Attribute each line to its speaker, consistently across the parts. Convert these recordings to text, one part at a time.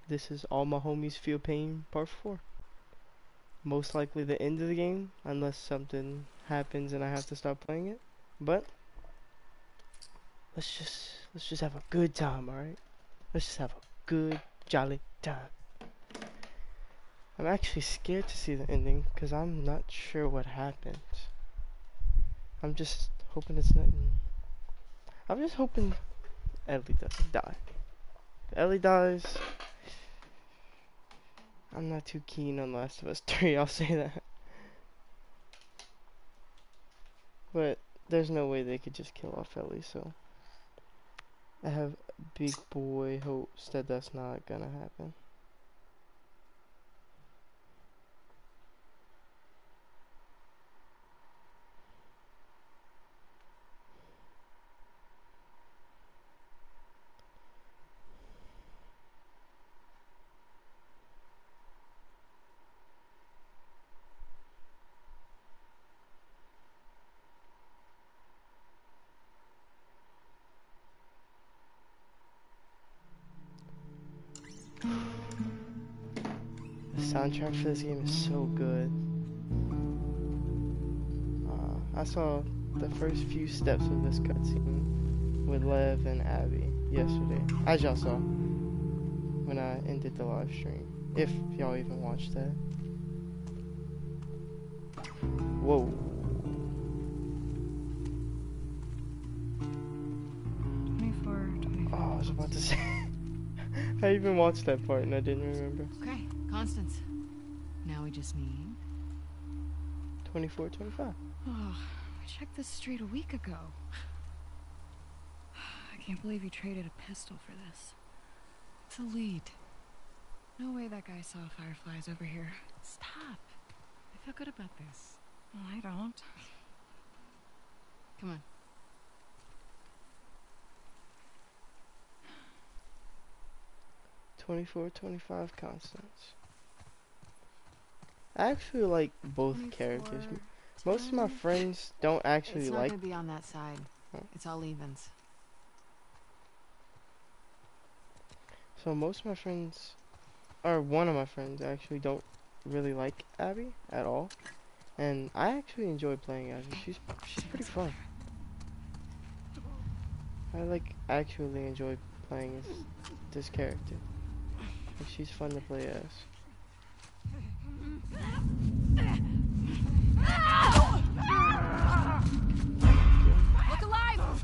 Speaker 1: This is All My Homies Feel Pain Part 4. Most likely the end of the game, unless something happens and I have to stop playing it. But let's just have a good time, alright? Let's just have a good, jolly time. I'm actually scared to see the ending, because I'm not sure what happens. I'm just hoping it's nothing. I'm just hoping Ellie doesn't die. If Ellie dies, I'm not too keen on Last of Us 3, I'll say that. But there's no way they could just kill off Ellie, so I have big boy hopes that that's not gonna happen. The soundtrack for this game is so good. I saw the first few steps of this cutscene with Lev and Abby yesterday, as y'all saw when I ended the live stream. If y'all even watched that. Whoa.
Speaker 2: 24, 25.
Speaker 1: Oh, I was about to say. I even watched that part and I didn't remember.
Speaker 2: Okay, Constance. Now we just need...
Speaker 1: 24, 25.
Speaker 2: Oh, we checked this street a week ago. I can't believe you traded a pistol for this. It's a lead. No way that guy saw fireflies over here. Stop. I feel good about this. Well, I don't. Come on.
Speaker 1: 24, 25 Constance. I actually like both
Speaker 2: 24,
Speaker 1: characters. Most of my
Speaker 2: 10.
Speaker 1: friends don't actually
Speaker 2: It's not
Speaker 1: like.
Speaker 2: gonna be on that side.
Speaker 1: Oh.
Speaker 2: It's all evens.
Speaker 1: So most of my friends, or one of my friends actually don't really like Abby at all, and I actually enjoy playing Abby. She's pretty fun. I like actually enjoy playing as this character. Like, she's fun to play as.
Speaker 2: Look alive!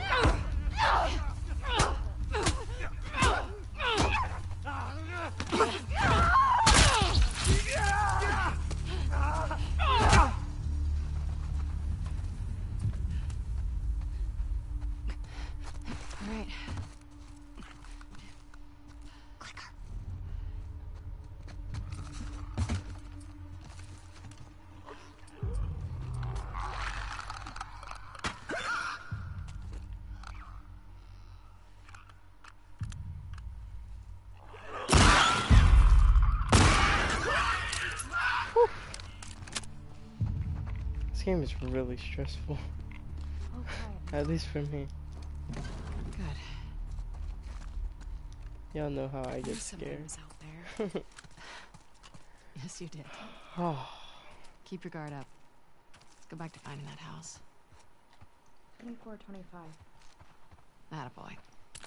Speaker 2: All right. Clicker.
Speaker 1: This game is really stressful,
Speaker 2: Okay.
Speaker 1: at least for me.
Speaker 2: Good.
Speaker 1: Y'all know how I get
Speaker 2: There's some
Speaker 1: scared.
Speaker 2: things out there. Yes, you did.
Speaker 1: Oh,
Speaker 2: Keep your guard up. Let's go back to finding that house.
Speaker 3: 24, 25.
Speaker 2: Attaboy.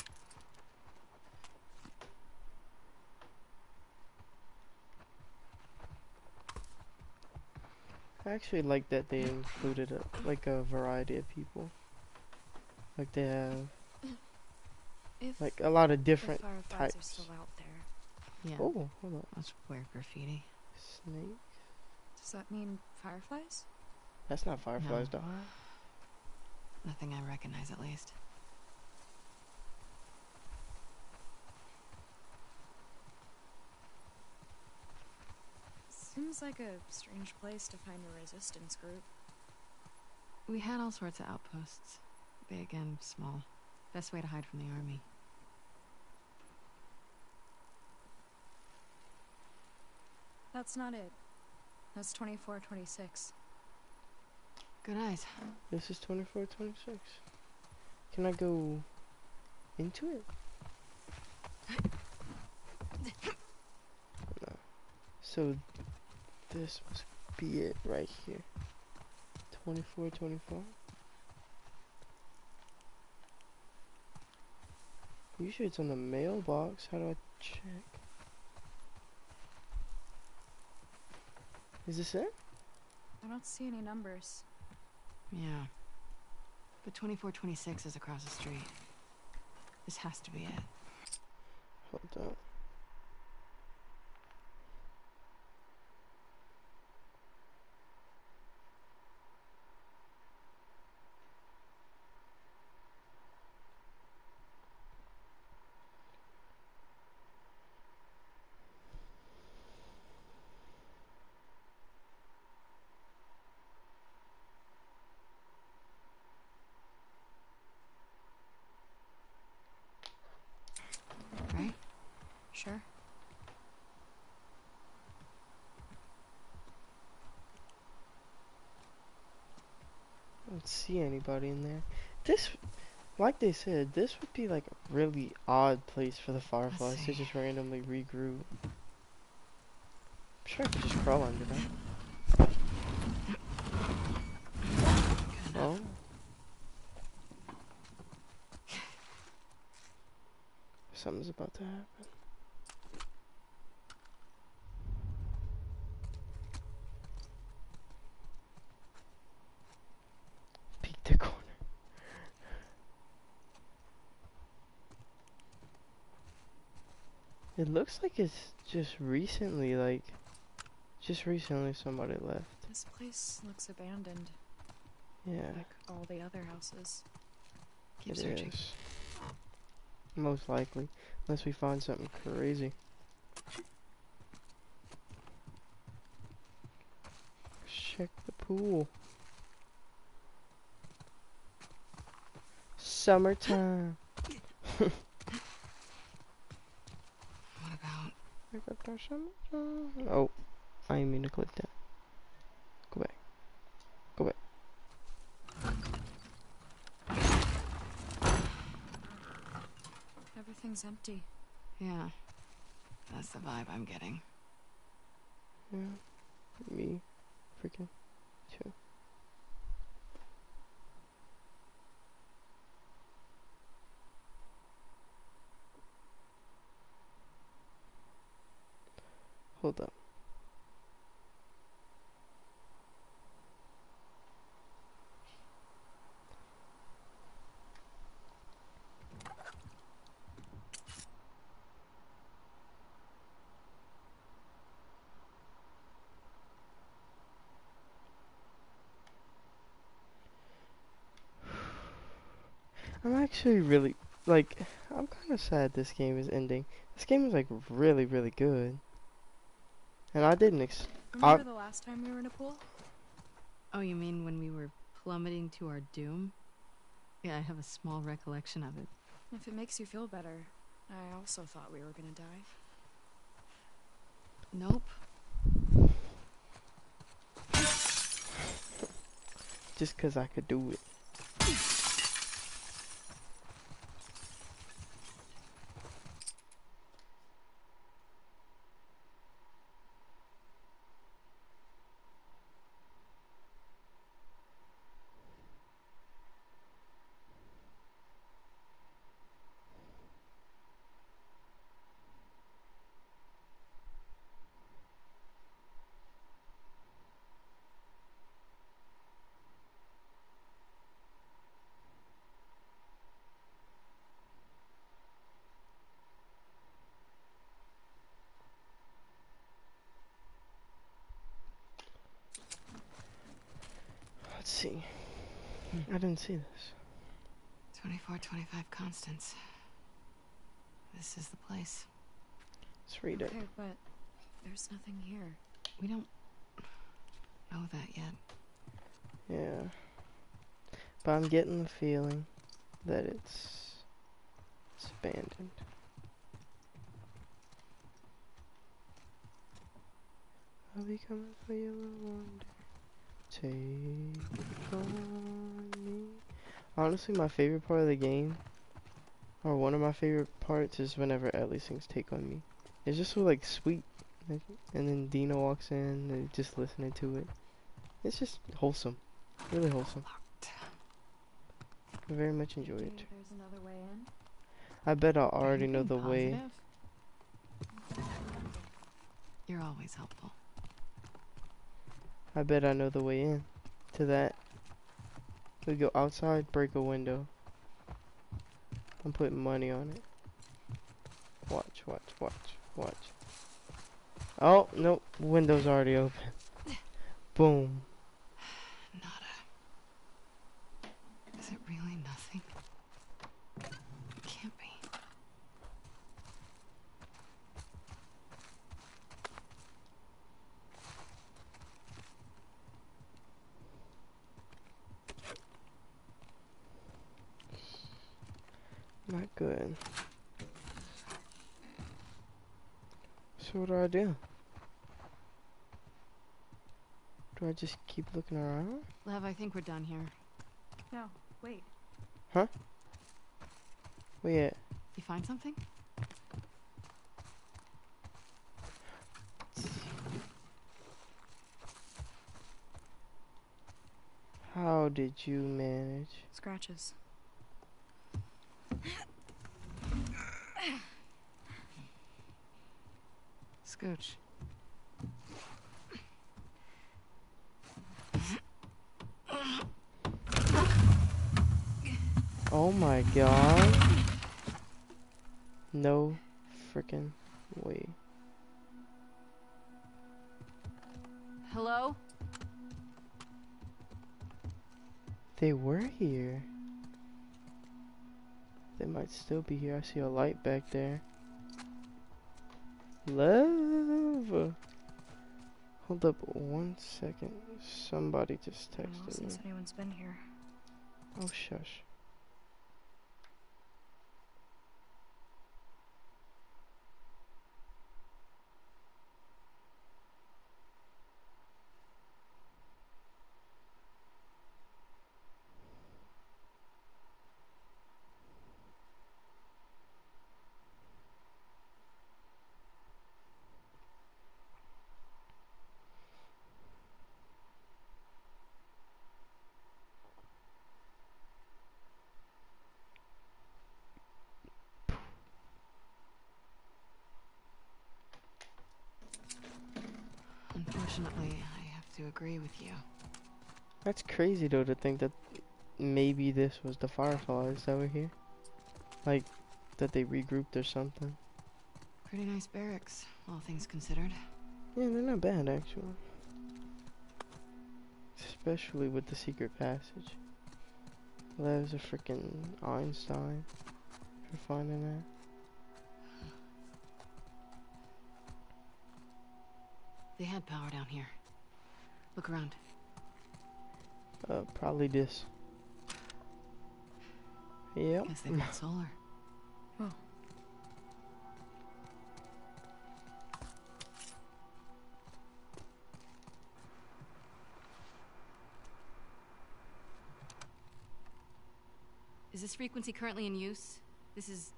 Speaker 1: I actually like that they included a variety of people. Like they have
Speaker 3: If
Speaker 1: like a lot of
Speaker 3: the
Speaker 1: different
Speaker 3: fireflies are
Speaker 1: types.
Speaker 3: still out there,
Speaker 2: Yeah.
Speaker 1: Oh, hold on.
Speaker 2: That's weird graffiti.
Speaker 1: Snake?
Speaker 3: does that mean fireflies?
Speaker 1: That's not fireflies,
Speaker 2: No.
Speaker 1: though.
Speaker 2: Nothing I recognize, at least.
Speaker 3: Seems like a strange place to find a resistance group.
Speaker 2: We had all sorts of outposts. Big and small. Best way to hide from the army.
Speaker 3: That's not it. That's 24, 26.
Speaker 2: Good eyes.
Speaker 1: This is 24, 26. Can I go into it? So this must be it right here. 24, 25. Usually it's on the mailbox. How do I check? Is this it?
Speaker 3: I don't see any numbers.
Speaker 2: Yeah. But 2426 is across the street. This has to be it.
Speaker 1: Hold up.
Speaker 2: Right?
Speaker 3: Sure.
Speaker 1: I don't see anybody in there. This, like they said, this would be like a really odd place for the Fireflies to
Speaker 2: see.
Speaker 1: just randomly regroup. I'm sure I could just crawl under them. Oh. Something's about to happen. Peek the corner. It looks like it's just recently somebody left.
Speaker 3: This place looks abandoned,
Speaker 1: Yeah,
Speaker 3: like all the other houses.
Speaker 2: Keep
Speaker 1: it
Speaker 2: searching.
Speaker 1: is. Most likely. Unless we find something crazy. Check the pool. Summertime.
Speaker 2: What about...
Speaker 1: I got that summertime. Oh, I didn't mean to click that. Go back. Go back.
Speaker 3: Everything's empty.
Speaker 2: Yeah. That's the vibe I'm getting.
Speaker 1: Yeah. Me. Freaking. Too. Hold up. I'm actually really, like, I'm kind of sad this game is ending. This game is, like, really, really good. And I didn't
Speaker 3: Remember the last time we were in a pool?
Speaker 2: Oh, you mean when we were plummeting to our doom? Yeah, I have a small recollection of it.
Speaker 3: If it makes you feel better, I also thought we were gonna die.
Speaker 2: Nope.
Speaker 1: just because I could do it. Let's see. I didn't see this.
Speaker 2: 2425 Constance. This is the place.
Speaker 1: Let's read it.
Speaker 3: Okay, but there's nothing here.
Speaker 2: We don't know that yet.
Speaker 1: Yeah. But I'm getting the feeling that it's abandoned. I'll be coming for you one day. Take on me. Honestly, my favorite part of the game, or one of my favorite parts, is whenever Ellie sings "Take on Me." It's just so like sweet. Like, and then Dina walks in and they're just listening to it. It's just wholesome. Really wholesome. I very much enjoy it.
Speaker 3: There's another way in.
Speaker 1: I bet I
Speaker 2: Are you
Speaker 1: already know
Speaker 2: being
Speaker 1: the way.
Speaker 2: positive? You're always helpful.
Speaker 1: I bet I know the way in to that. We go outside, break a window. I'm putting money on it. Watch, watch, watch, watch. Oh, nope. Window's already open. Boom.
Speaker 2: Nada. Is it really nothing? It can't be.
Speaker 1: Not good. So what do I do? Do I just keep looking around?
Speaker 2: Lev, I think we're done here.
Speaker 3: No, wait.
Speaker 1: Where you at?
Speaker 2: You find something?
Speaker 1: How did you manage?
Speaker 3: Scratches.
Speaker 2: Scooch.
Speaker 1: Oh my god. No freaking way.
Speaker 2: Hello?
Speaker 1: They were here. They might still be here. I see a light back there. Love. Hold up 1 second. Somebody just
Speaker 3: Well,
Speaker 1: texted me.
Speaker 3: since anyone's been here.
Speaker 1: Oh shush.
Speaker 2: Unfortunately, I have to agree with you.
Speaker 1: That's crazy though to think that maybe this was the Fireflies that were here. Like, that they regrouped or something.
Speaker 2: Pretty nice barracks, all things considered.
Speaker 1: Yeah, they're not bad actually. Especially with the secret passage. Lev's a freaking Einstein for finding that.
Speaker 2: They had power down here. Look around.
Speaker 1: Probably this. Yep.
Speaker 2: Guess they've got solar.
Speaker 3: Oh.
Speaker 2: Is this frequency currently in use? This is...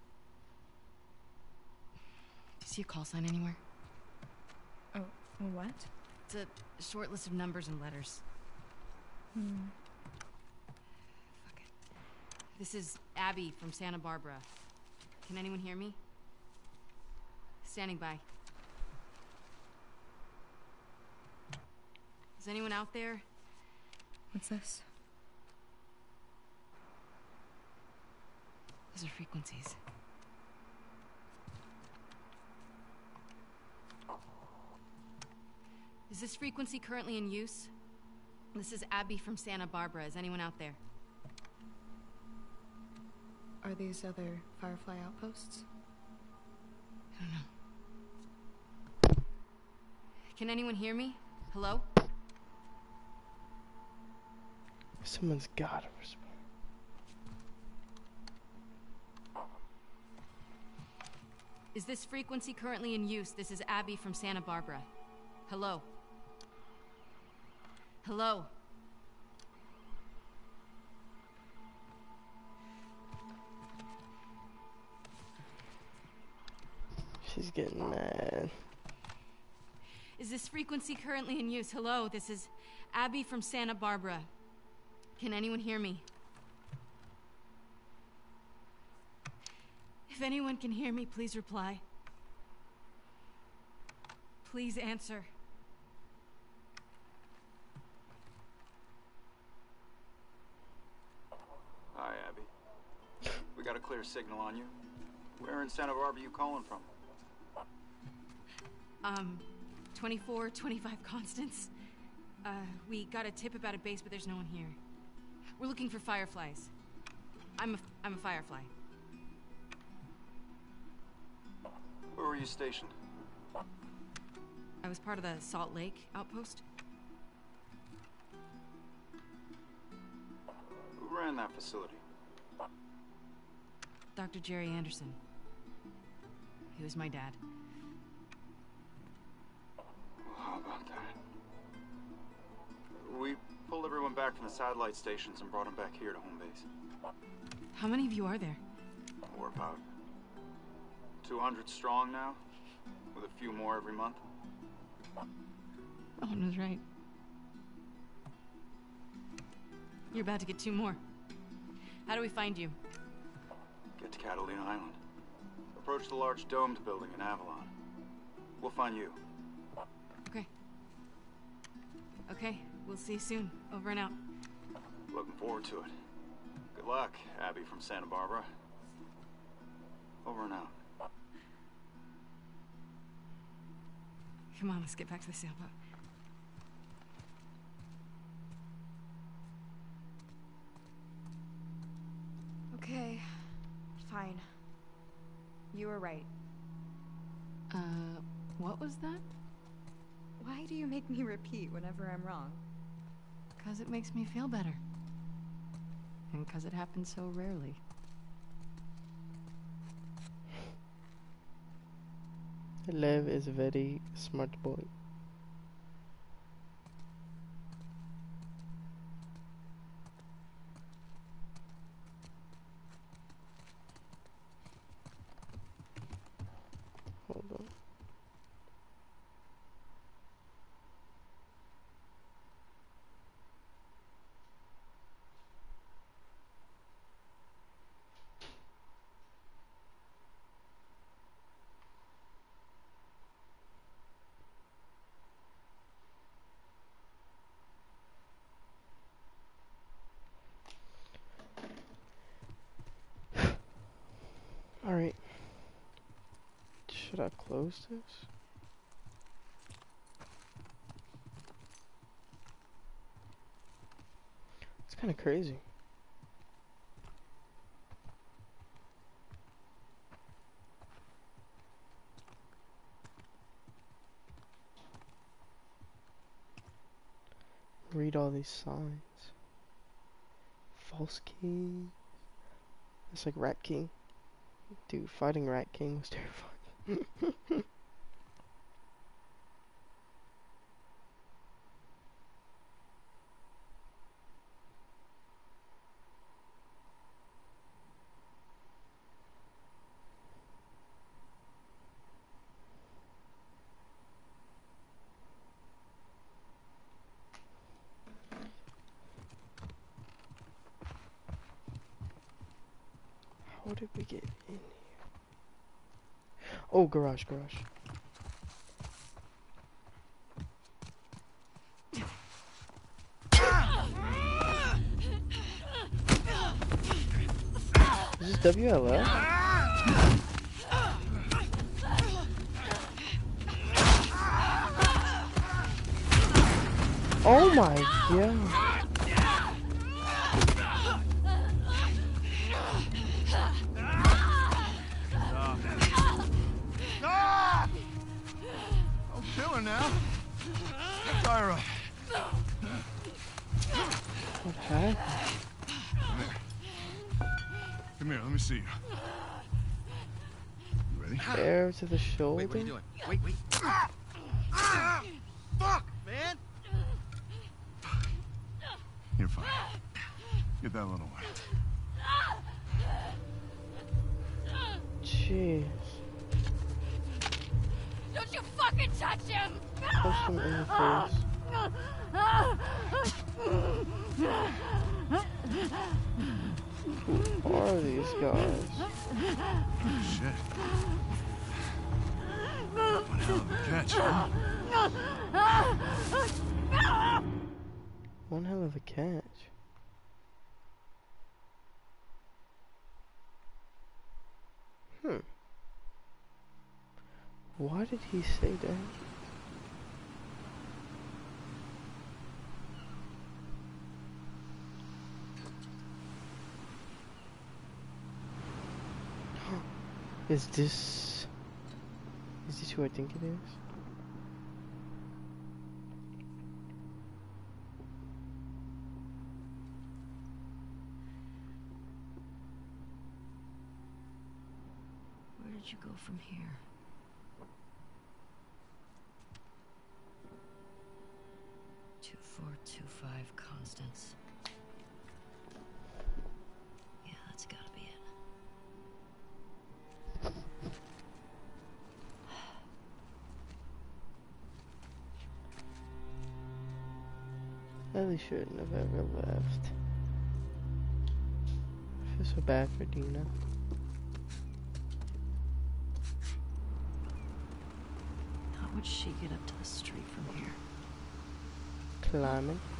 Speaker 2: Do you see a call sign anywhere?
Speaker 3: Oh, what?
Speaker 2: It's a short list of numbers and letters. Fuck it. This is Abby from Santa Barbara. Can anyone hear me? Standing by. Is anyone out there?
Speaker 3: What's this?
Speaker 2: Those are frequencies. Is this frequency currently in use? This is Abby from Santa Barbara. Is anyone out there?
Speaker 3: Are these other Firefly outposts?
Speaker 2: I don't know. Can anyone hear me? Hello?
Speaker 1: Someone's gotta respond.
Speaker 2: Is this frequency currently in use? This is Abby from Santa Barbara. Hello? Hello?
Speaker 1: She's getting mad.
Speaker 4: Is this frequency currently in use? Hello, this is Abby from Santa Barbara. Can anyone hear me? If anyone can hear me, please reply. Please answer.
Speaker 5: Hi, Abby. We got a clear signal on you. Where in Santa Barbara you calling from?
Speaker 4: 2425 Constance. We got a tip about a base, but there's no one here. We're looking for fireflies. I'm a firefly.
Speaker 5: Where were you stationed?
Speaker 4: I was part of the Salt Lake outpost.
Speaker 5: Who ran that facility?
Speaker 4: Dr. Jerry Anderson. He was my dad.
Speaker 5: Well, how about that? We pulled everyone back from the satellite stations and brought them back here to home base.
Speaker 4: How many of you are there?
Speaker 5: We're about 200 strong now, with a few more every month.
Speaker 4: Owen was right. You're about to get 2 more. How do we find you?
Speaker 5: Get to Catalina Island. Approach the large domed building in Avalon. We'll find you.
Speaker 4: Okay. Okay, we'll see you soon. Over and out.
Speaker 5: Looking forward to it. Good luck, Abby from Santa Barbara. Over and out.
Speaker 4: Come on, let's get back to the sailboat.
Speaker 3: Okay, fine. You were right.
Speaker 4: What was that?
Speaker 3: Why do you make me repeat whenever I'm wrong?
Speaker 4: 'Cause it makes me feel better. And 'cause it happens so rarely.
Speaker 1: Lev is a very smart boy. Hold on. Alright. Should I close this? It's kind of crazy. Read all these signs. False key. It's like Rat King. Dude, fighting Rat King was terrifying. How did we get in here? Oh, garage. Is this WLF? Oh my god.
Speaker 6: Now. Tyra.
Speaker 1: What happened?
Speaker 6: Come here, let me see you. You ready?
Speaker 1: Air to the shoulder.
Speaker 7: Wait, what are you doing? Wait. Fuck, man!
Speaker 6: You're fine. Get that little one.
Speaker 1: Jeez.
Speaker 4: Don't you
Speaker 2: fucking touch him!
Speaker 1: Punch him in the face. Who are these guys?
Speaker 6: Shit. One hell of a catch, huh?
Speaker 1: One hell of a catch. Why did he say that? Is this who I think it is?
Speaker 2: Where did you go from here? Two, 4, 2, 5, Constance. Yeah, that's gotta be it.
Speaker 1: Ellie shouldn't have ever left. I feel so bad for Dina.
Speaker 2: How would she get up to the street from here?
Speaker 1: Climbing.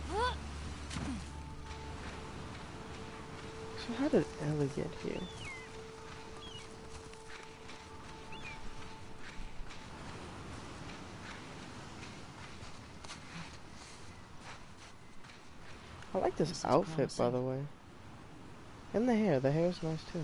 Speaker 1: So how did Ellie get here? I like this outfit, by the way. And the hair. The hair's nice too.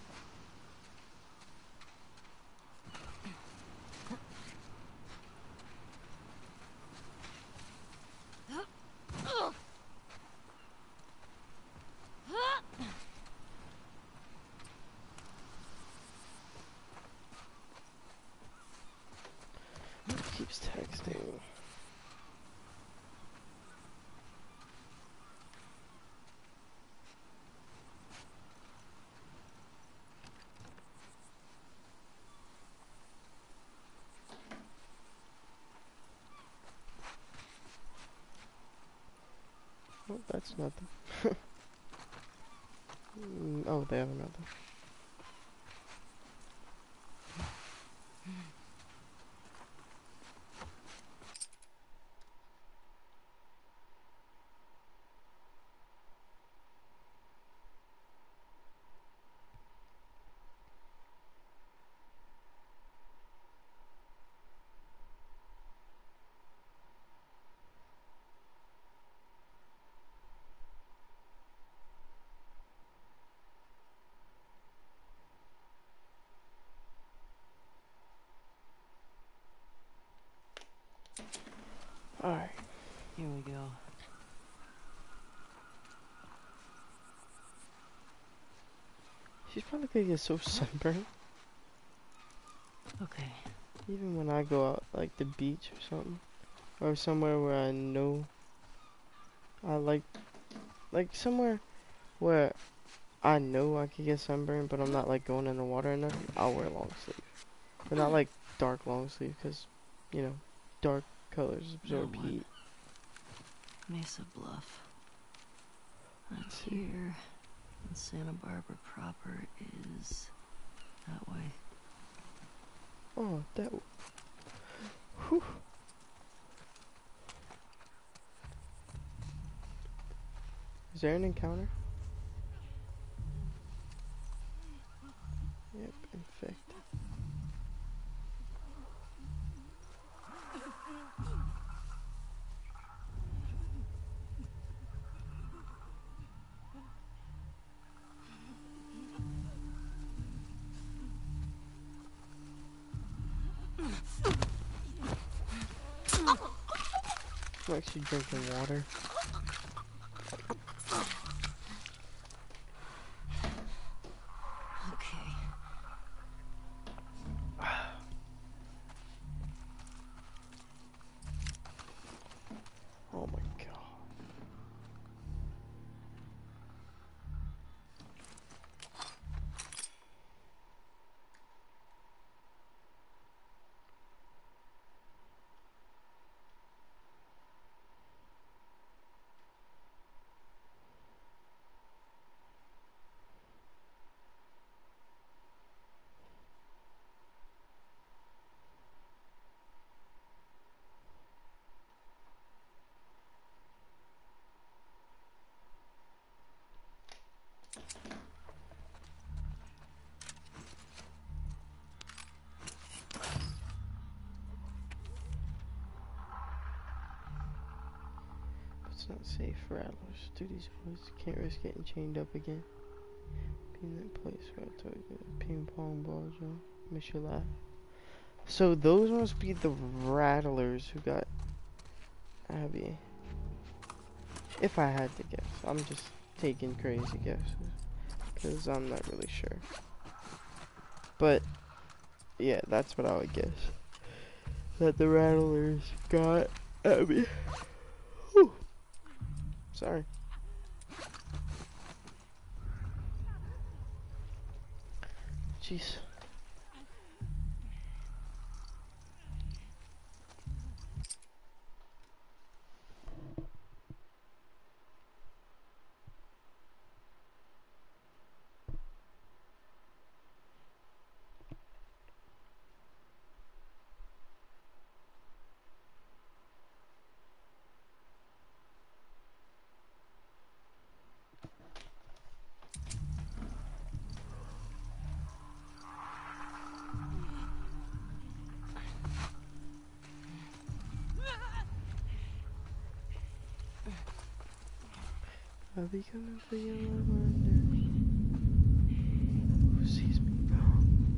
Speaker 1: Keeps texting. Oh, that's nothing. Oh, they have another. Alright.
Speaker 2: Here we go.
Speaker 1: She's probably gonna get so sunburned.
Speaker 2: Okay.
Speaker 1: Even when I go out, like the beach or something. Or somewhere where I know I like somewhere where I know I could get sunburned, but I'm not like going in the water enough, I'll wear long sleeve. But not like dark long sleeve, because, you know, dark colors absorb heat.
Speaker 2: Mesa Bluff. Up
Speaker 1: Let's see.
Speaker 2: here. And Santa Barbara proper is that way.
Speaker 1: Oh, that. Whew. Is there an encounter? Yep, infect. I'm actually drinking water.
Speaker 2: Okay.
Speaker 1: Oh my god. It's not safe for Rattlers. Do these boys can't risk getting chained up again. Be in that place where I told you the ping pong ball, Joe. Miss your laugh. So those must be the Rattlers who got Abby. If I had to guess. I'm just taking crazy guesses. Because I'm not really sure. But, yeah, that's what I would guess. That the Rattlers got Abby. Whew. Sorry. Jeez. I'll be coming for you, I wonder who sees me now.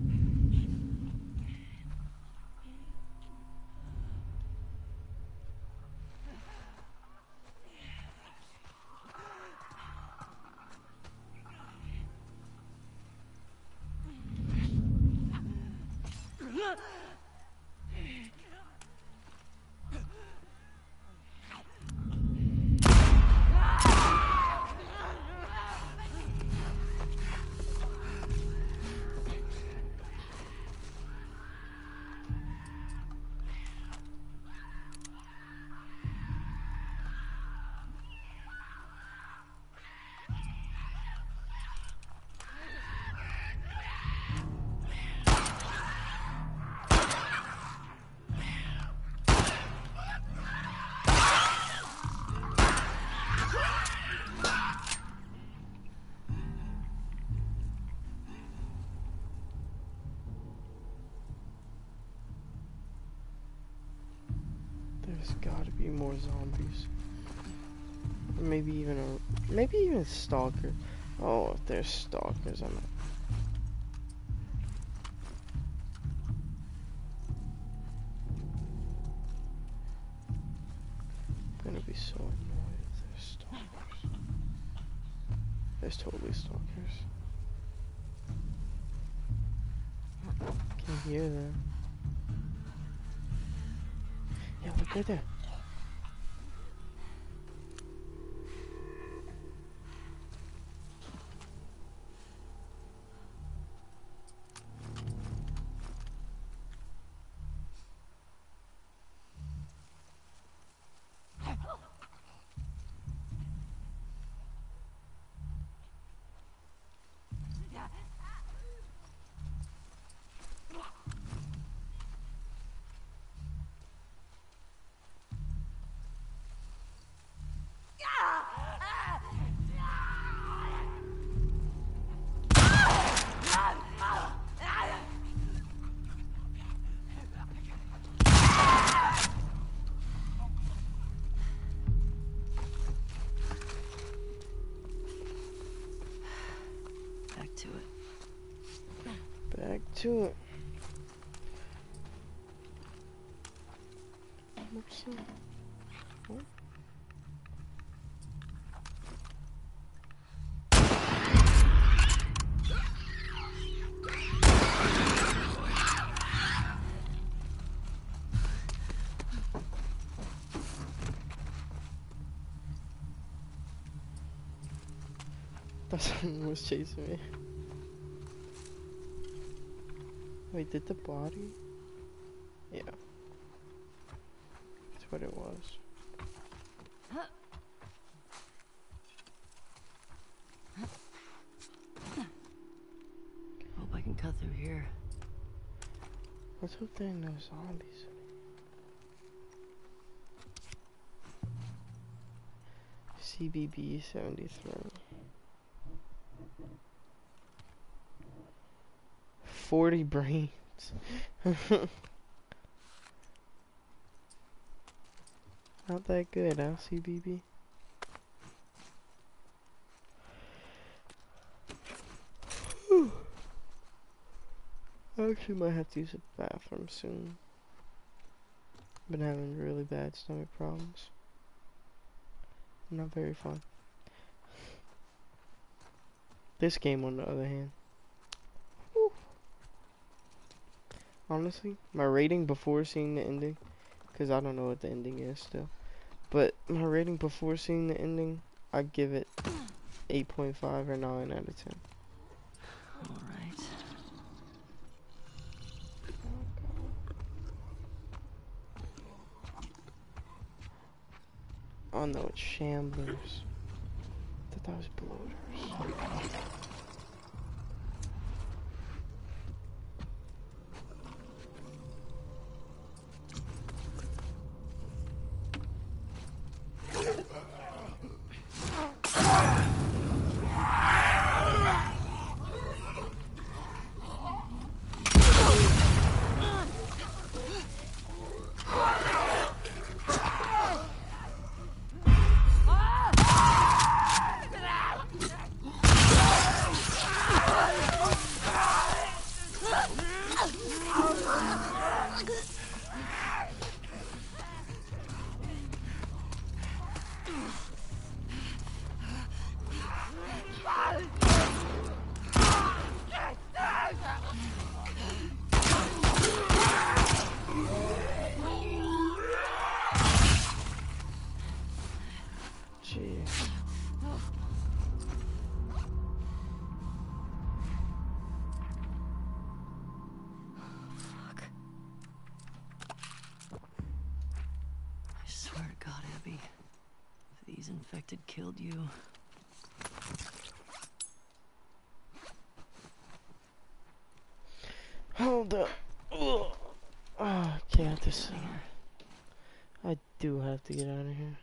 Speaker 1: There's gotta be more zombies. Or maybe even stalker. Oh, if there's stalkers, I'm gonna be so annoyed if there's stalkers. There's totally stalkers. Can hear them. Yeah, look right there. Back to it. What's that? What? Thought someone was chasing me. Wait, did the body? Yeah. That's what it was.
Speaker 8: Hope I can cut through here.
Speaker 1: Let's hope there are no zombies. CBB 73. 40 brains. Not that good, huh, CBB? actually might have to use a bathroom soon. Been having really bad stomach problems. Not very fun. This game, on the other hand, whew. Honestly, my rating before seeing the ending, because I don't know what the ending is still, but my rating before seeing the ending, I give it 8.5 or 9 out of 10.
Speaker 8: All right.
Speaker 1: Oh no, it's Shamblers. I thought that was Bloaters. Jeez.
Speaker 8: Fuck. I swear to God, Abby, if these infected killed you.
Speaker 1: Hold up. Ugh. I can't this. I do have to get out of here.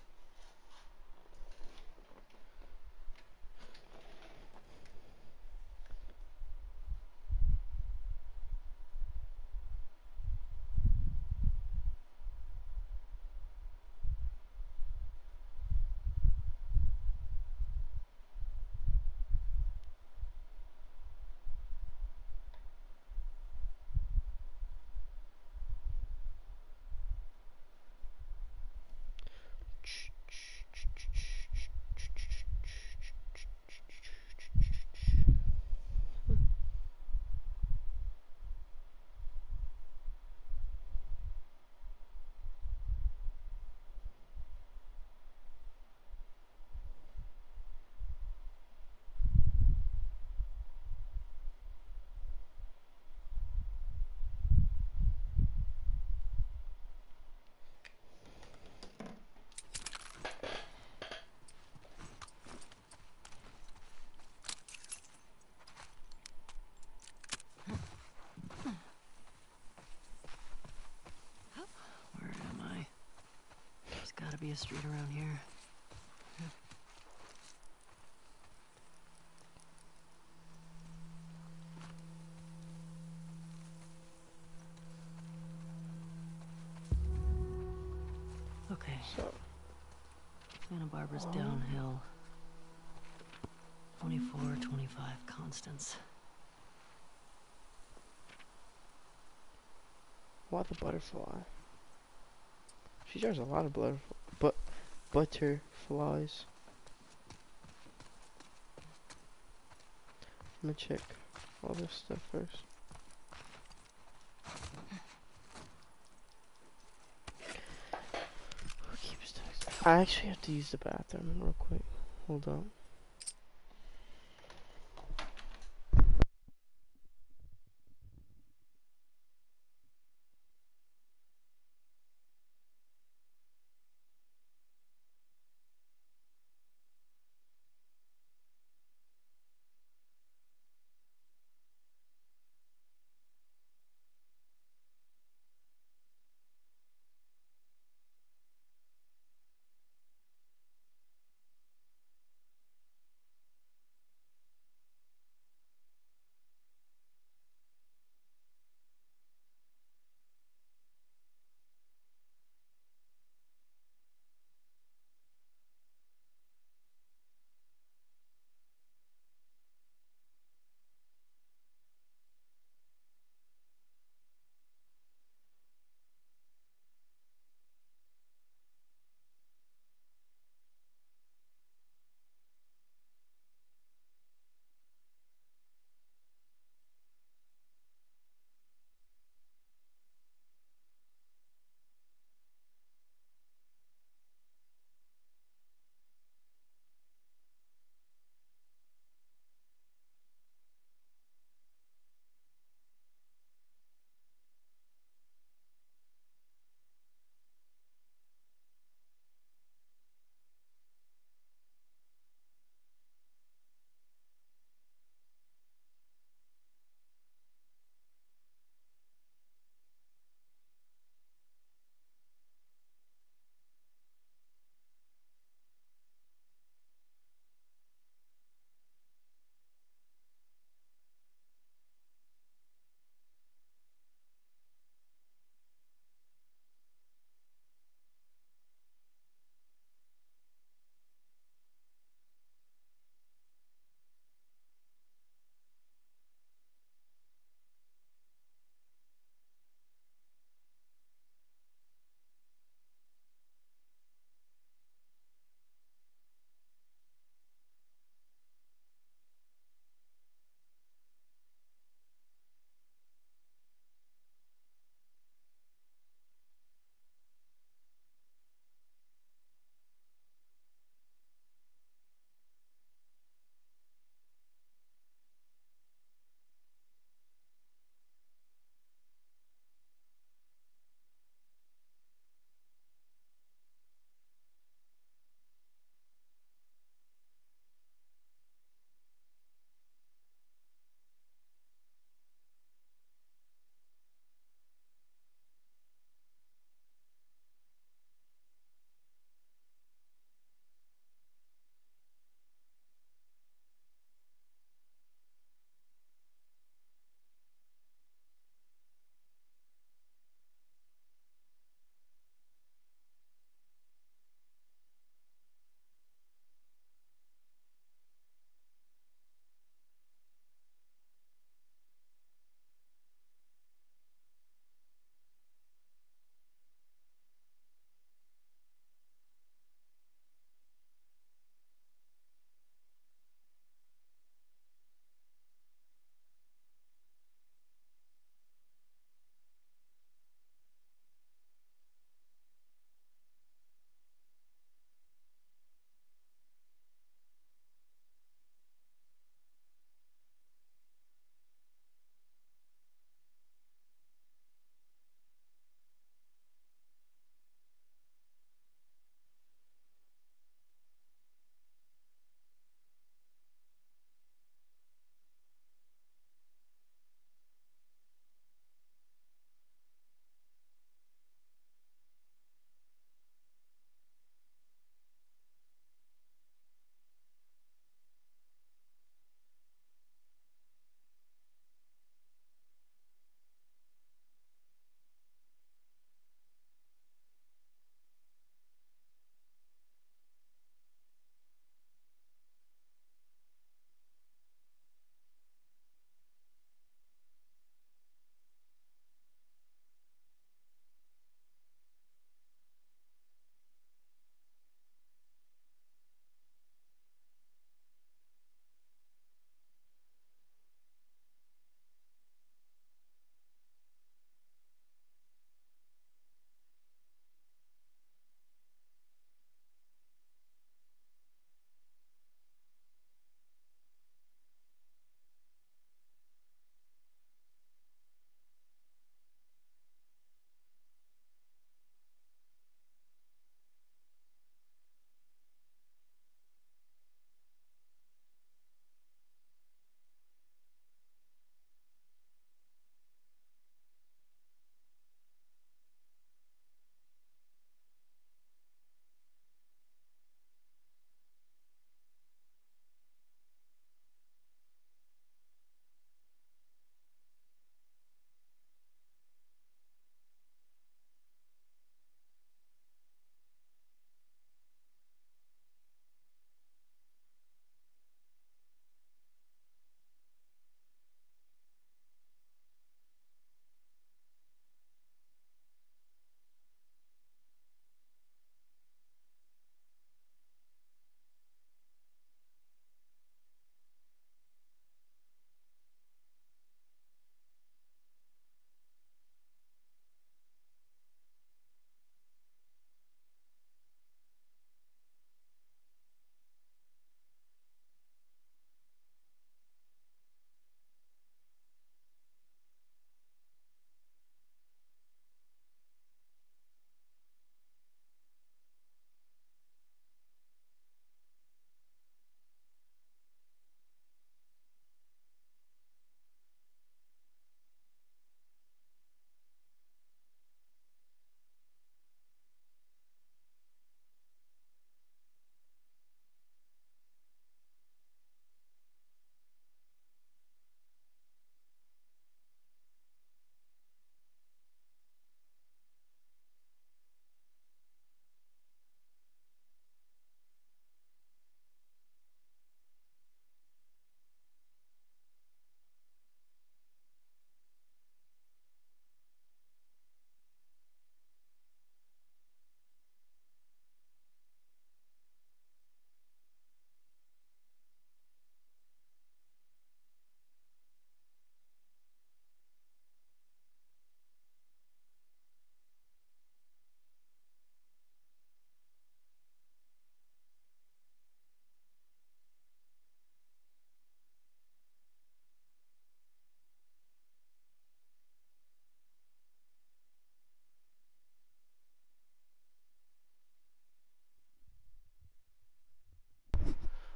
Speaker 8: Where am I? There's gotta be a street around here. Okay,
Speaker 1: So,
Speaker 8: Santa Barbara's downhill. 24, 25 constants.
Speaker 1: why the butterfly? She drives a lot of butterflies. I'm gonna check all this stuff first. Who keeps texting? I actually have to use the bathroom real quick. Hold on.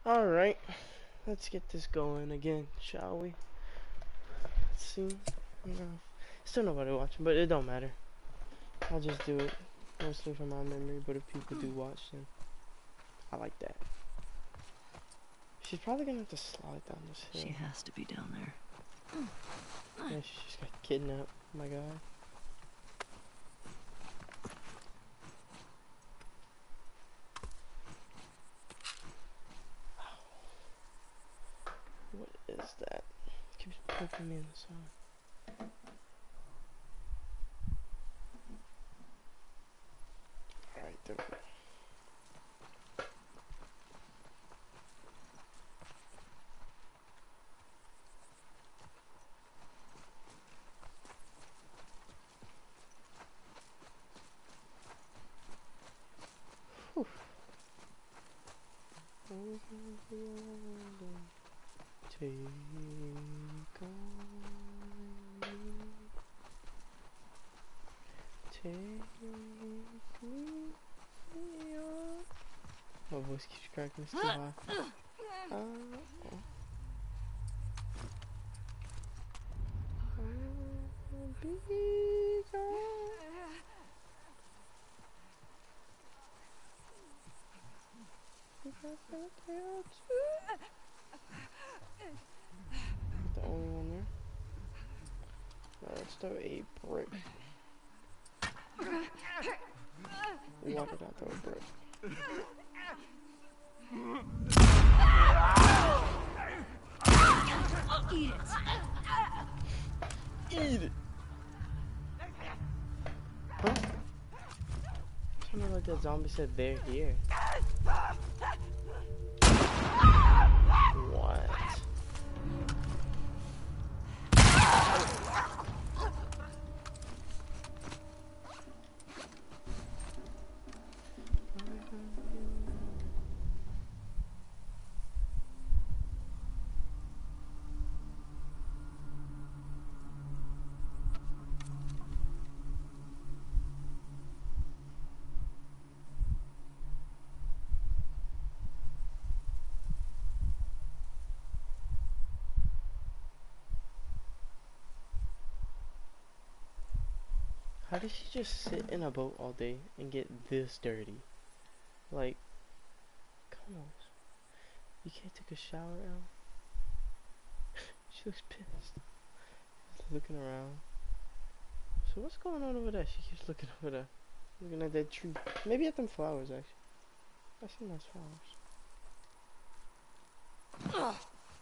Speaker 1: Alright, let's get this going again, shall we? Let's see. No. Still nobody watching, but it don't matter. I'll just do it. Mostly from my memory, but if people do watch, then I like that. She's probably gonna have to slide down this hill.
Speaker 8: She has to be down there.
Speaker 1: Yeah, she just got kidnapped. Oh my god. What is that? It keeps poking me in the side. Alright, there we go. Whew. Take on me. Take me on. My voice keeps cracking, it's too high. I'll be gone. The only one there. Now let's throw a brick. Walk it out, throw a brick. Eat it! Huh? Sounded like that zombie said they're here. What? How did she just sit in a boat all day and get this dirty? Like, come on. You can't take a shower now? She looks pissed. She's looking around. So what's going on over there? She keeps looking over there. Looking at that tree. Maybe at them flowers, actually. I see nice flowers. Ugh.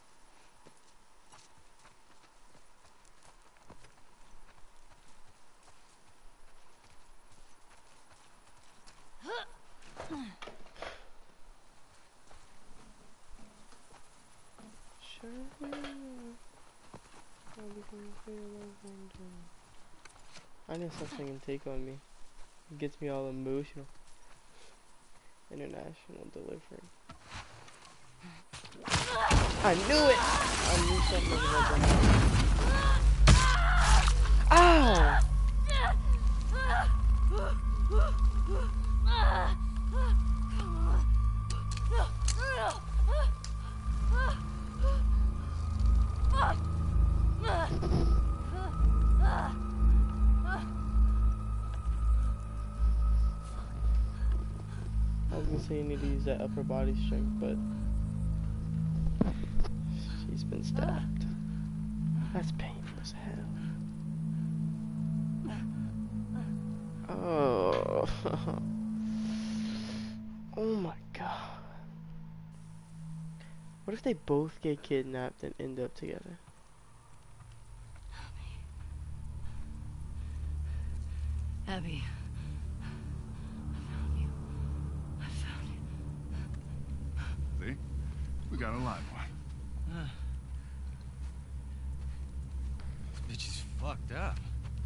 Speaker 1: I need something to take on me. It gets me all emotional. International delivery. I knew it! I knew something was about to happen. Ow! I was gonna say you need to use that upper body strength, but she's been stabbed. That's painful as hell. Oh. Oh my god. What if they both get kidnapped and end up together?
Speaker 8: Abby. I found you.
Speaker 6: See? We got a live one.
Speaker 7: Bitch is fucked up.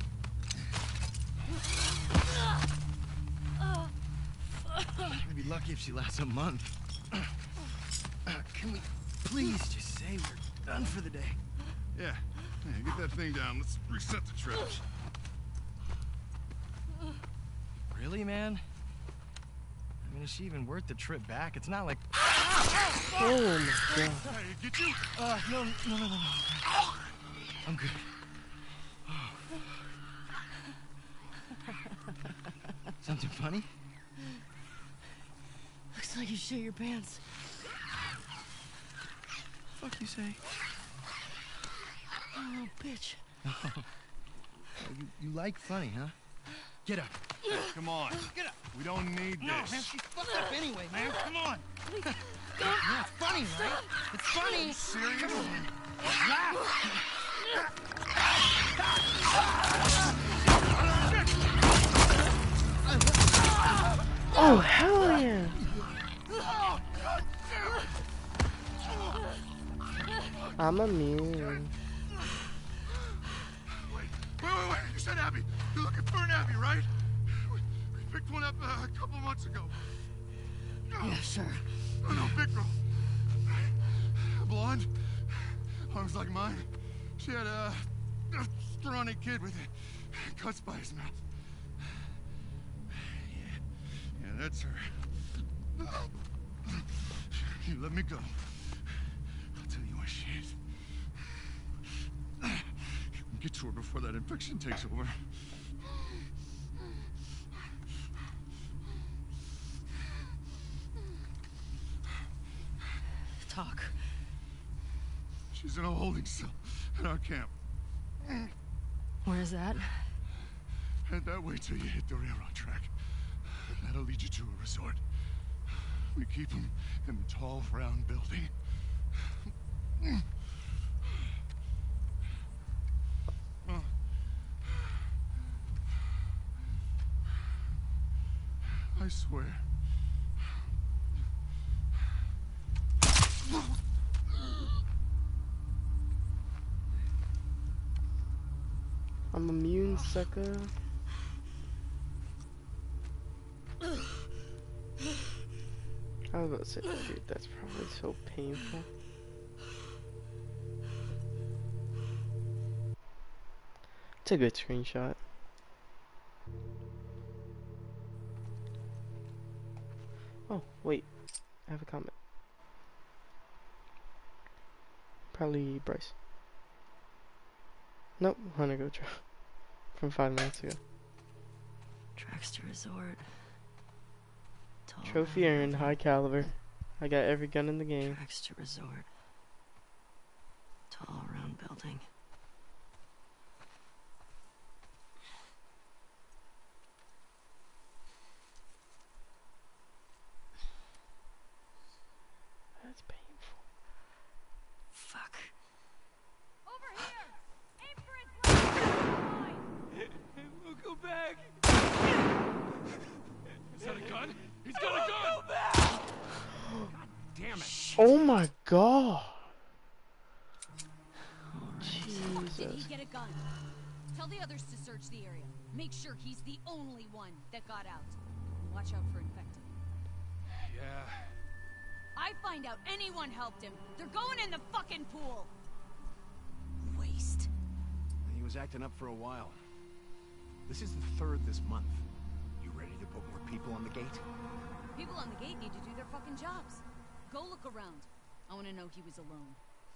Speaker 7: We're gonna be lucky if she lasts a month. Can we please just say we're done for the day?
Speaker 6: Yeah. Hey, get that thing down. Let's reset the traps.
Speaker 7: Really, man? I mean, is she even worth the trip back? It's not like...
Speaker 1: Oh my god.
Speaker 6: Hey, get you?
Speaker 7: No. I'm good. Something funny?
Speaker 8: Looks like you shit your pants.
Speaker 7: Fuck you say?
Speaker 8: Oh, little bitch.
Speaker 7: You like funny, huh? Get up.
Speaker 6: Hey, come on.
Speaker 7: Get up.
Speaker 6: We don't need
Speaker 7: No,
Speaker 6: this.
Speaker 7: man, she's fucked up anyway, man. Come on. Yeah, it's funny, right? It's funny.
Speaker 6: Serious?
Speaker 1: Oh, hell yeah. I'm immune.
Speaker 6: Wait. You said Abby. You're looking for an Abby, right? We picked one up a couple months ago.
Speaker 8: Yeah, sure.
Speaker 6: Oh, no, big girl. Blonde. Arms like mine. She had a scrawny kid with cuts by his mouth. Yeah, that's her. You let me go. I'll tell you where she is. Get to her before that infection takes over.
Speaker 8: Talk.
Speaker 6: She's in a holding cell at our camp.
Speaker 8: Where's that?
Speaker 6: Head that way till you hit the railroad track. That'll lead you to a resort. We keep them in the tall, round building. I swear.
Speaker 1: I'm immune, sucker. I was about to say, dude, that's probably so painful. It's a good screenshot. Oh, wait. I have a comment. Probably Bryce. Nope, Hunter Gotra. From 5 minutes ago.
Speaker 8: Tracks to resort. Tall
Speaker 1: Trophy
Speaker 8: round
Speaker 1: earned,
Speaker 8: building.
Speaker 1: high caliber. I got every gun in the game.
Speaker 8: Tracks to resort. Tall round building.
Speaker 1: That's painful.
Speaker 8: Fuck.
Speaker 4: Over here! Aim for his line!
Speaker 7: We'll go back.
Speaker 6: Is that a gun? He's got a gun!
Speaker 7: Go back. God damn it.
Speaker 1: Oh my god!
Speaker 4: Did he
Speaker 1: Jesus.
Speaker 4: get a gun? Tell the others to search the area. Make sure he's the only one that got out. And watch out for infected.
Speaker 6: Yeah.
Speaker 4: I find out anyone helped him. They're going in the fucking pool. Waste.
Speaker 9: He was acting up for a while. This is the 3rd this month. You ready to put more people on the gate?
Speaker 4: People on the gate need to do their fucking jobs. Go look around. I want to know he was alone.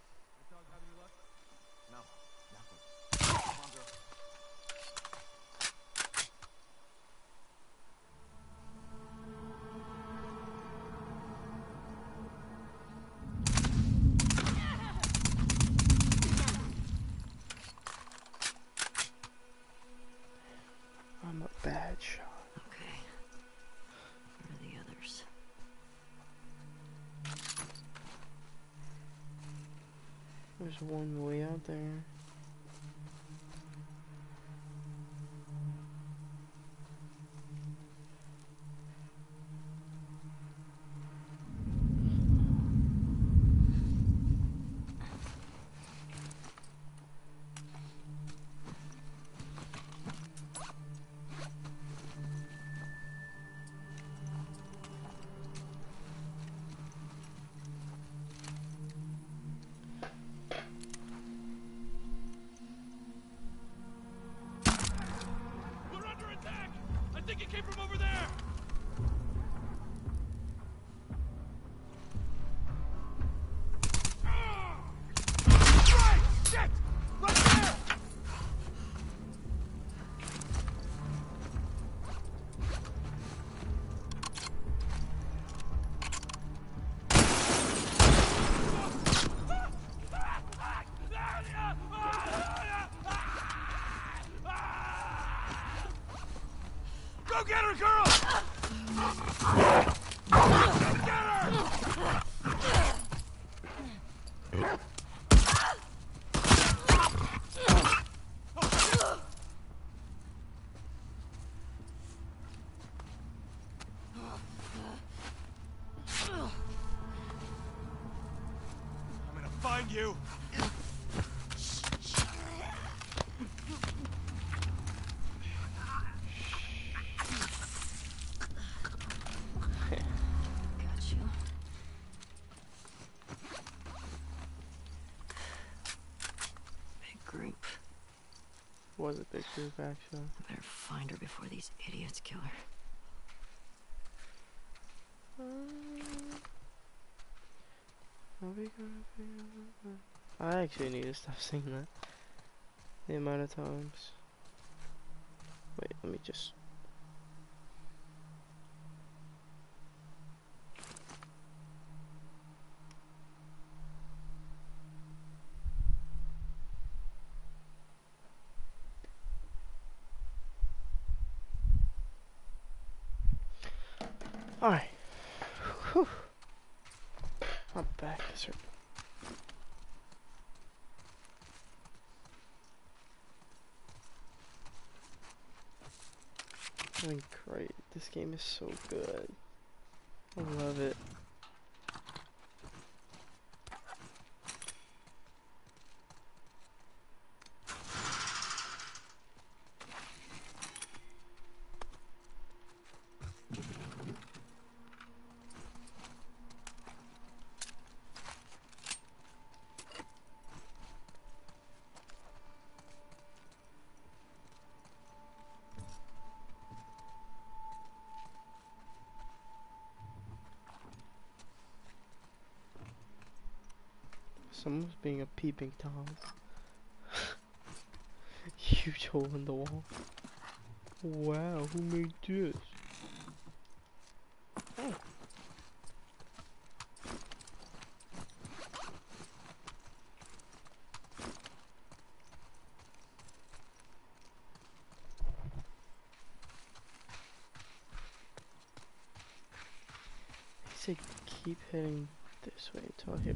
Speaker 9: No, nothing. Come on, girl.
Speaker 1: I'm a bad shot.
Speaker 8: Okay. Where are the others?
Speaker 1: There's one way out there.
Speaker 6: We're under attack! I think it came from over there!
Speaker 9: Find you.
Speaker 8: Got you. Big group.
Speaker 1: Was a big group, actually.
Speaker 8: I better find her before these idiots kill her.
Speaker 1: I actually need to stop saying that. The amount of times. Wait, let me just. Alright. Whew. My back is hurting. Doing great. This game is so good. I love it. Someone's being a peeping Tom. Huge hole in the wall. Wow, who made this? Oh. He said keep heading this way until I hit.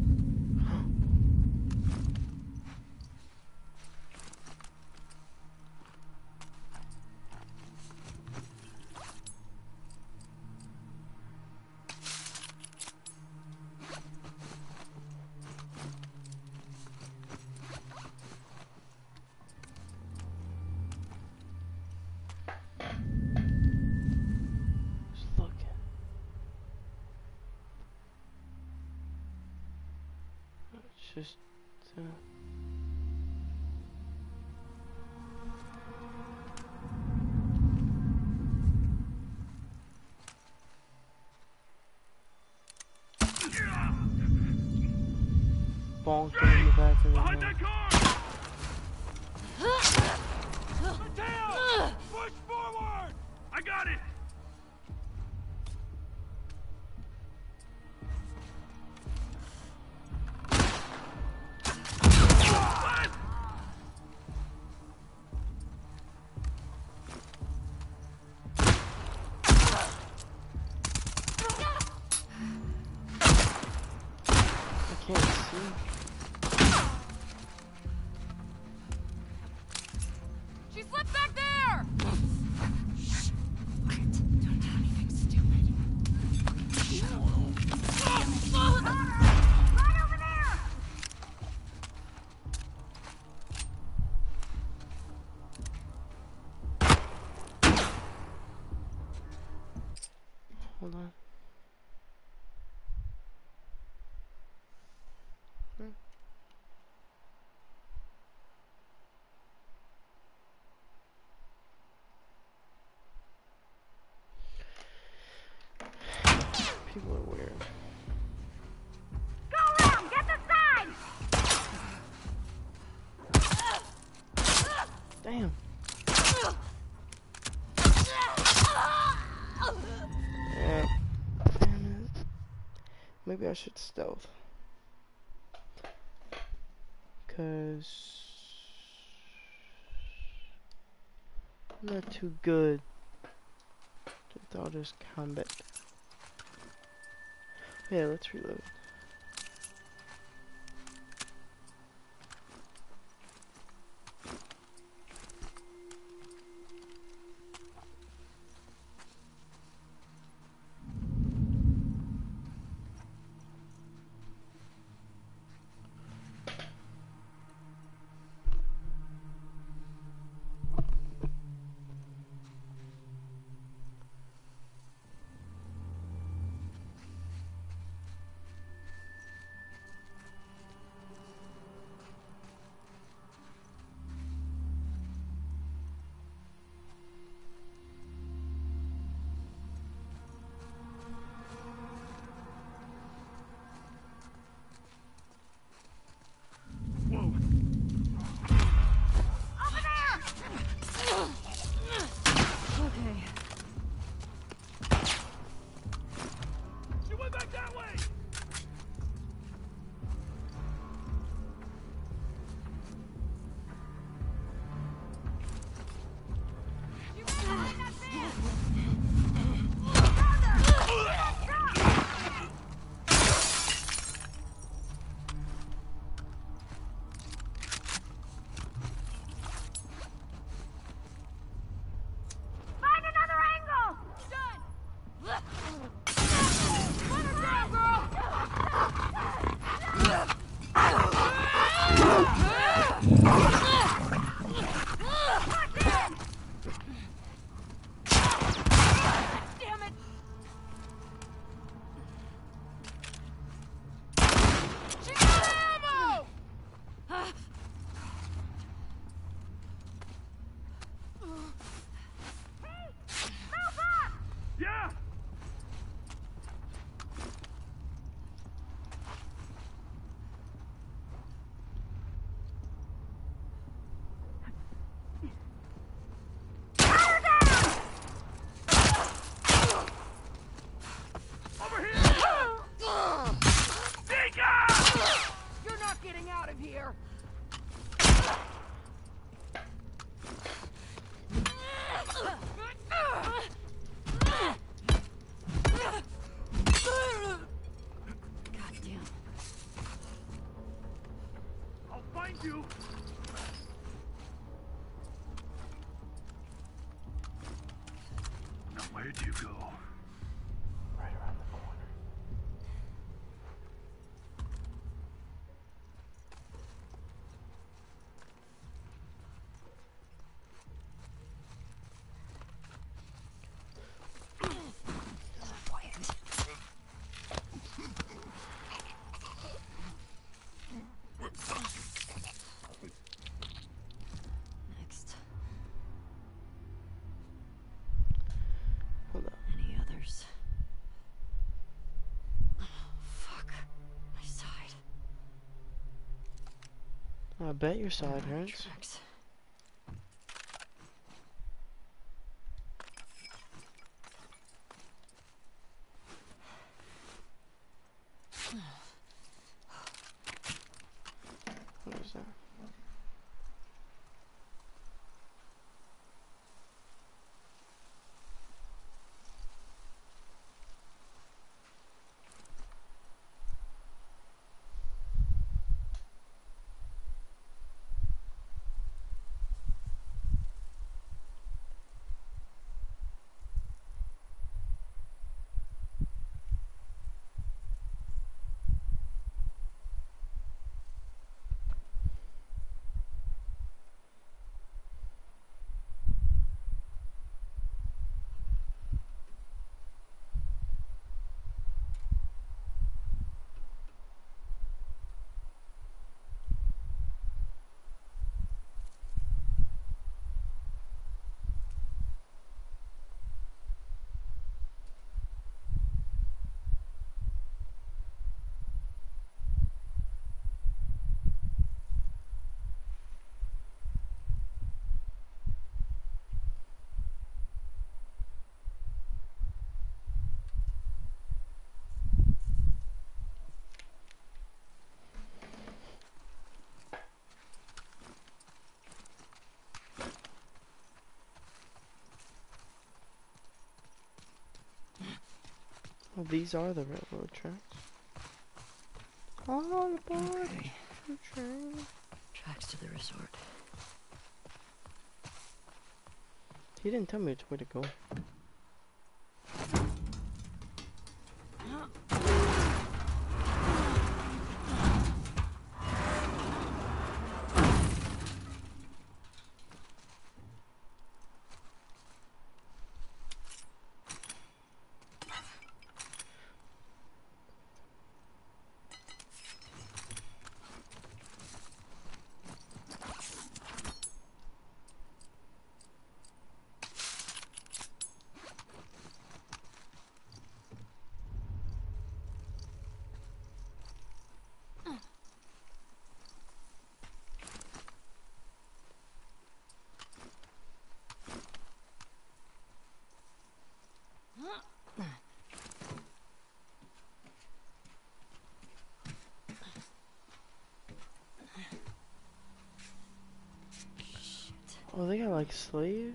Speaker 1: Just bonk in the back of the head.
Speaker 10: Mateo! Push forward! I got it!
Speaker 1: Hold on. People are weird.
Speaker 10: Go around! Get the side!
Speaker 1: Damn. Yeah. Damn it. Maybe I should stealth. Cause I'm not too good to daughter's combat. Yeah, let's reload.
Speaker 10: Where'd you go?
Speaker 1: Right around the corner.
Speaker 8: Next.
Speaker 1: Hold up.
Speaker 8: Any others? Oh, fuck. My side.
Speaker 1: I bet your side hurts.
Speaker 8: Tracks.
Speaker 1: What is that? Oh, these are the railroad tracks. All aboard
Speaker 8: Okay.
Speaker 1: the train.
Speaker 8: Tracks to the resort.
Speaker 1: He didn't tell me which way to go. Oh, they got like slaves?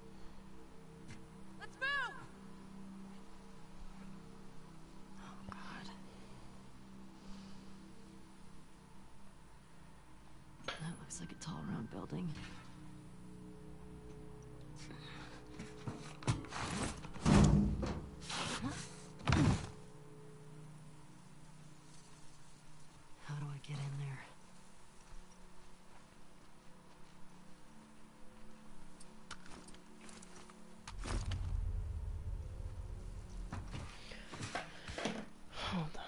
Speaker 4: Let's move!
Speaker 8: Oh, God. That looks like a tall, round building. How do I get in there?
Speaker 1: Hold on.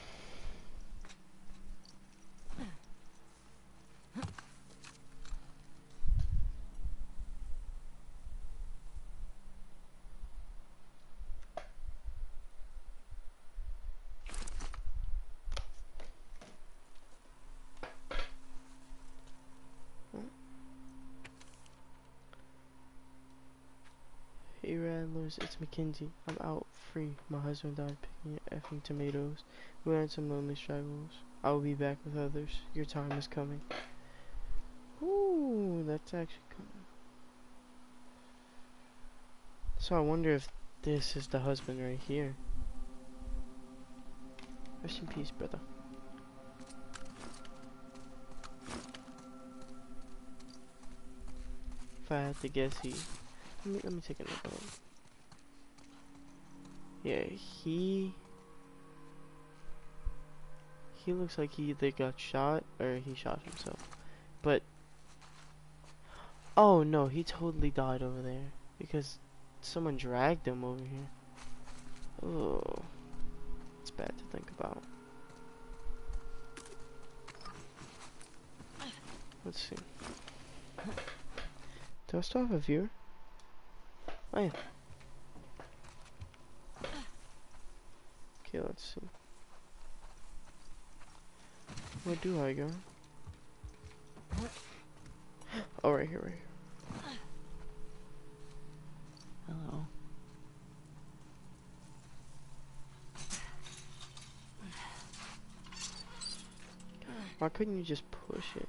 Speaker 1: Hey Rattlers, it's Mackenzie. I'm out free. My husband died picking effing tomatoes. We had some lonely struggles. I will be back with others. Your time is coming. Ooh, that's actually coming. So I wonder if this is the husband right here. Rest in peace, brother. If I had to guess, let me take another one. Yeah, he looks like he either got shot or he shot himself. But oh no, he totally died over there because someone dragged him over here. Oh, it's bad to think about. Let's see. Do I still have a viewer? Oh yeah. Okay, let's see. Where do I go? Oh, right here, right here.
Speaker 8: Hello.
Speaker 1: Why couldn't you just push it?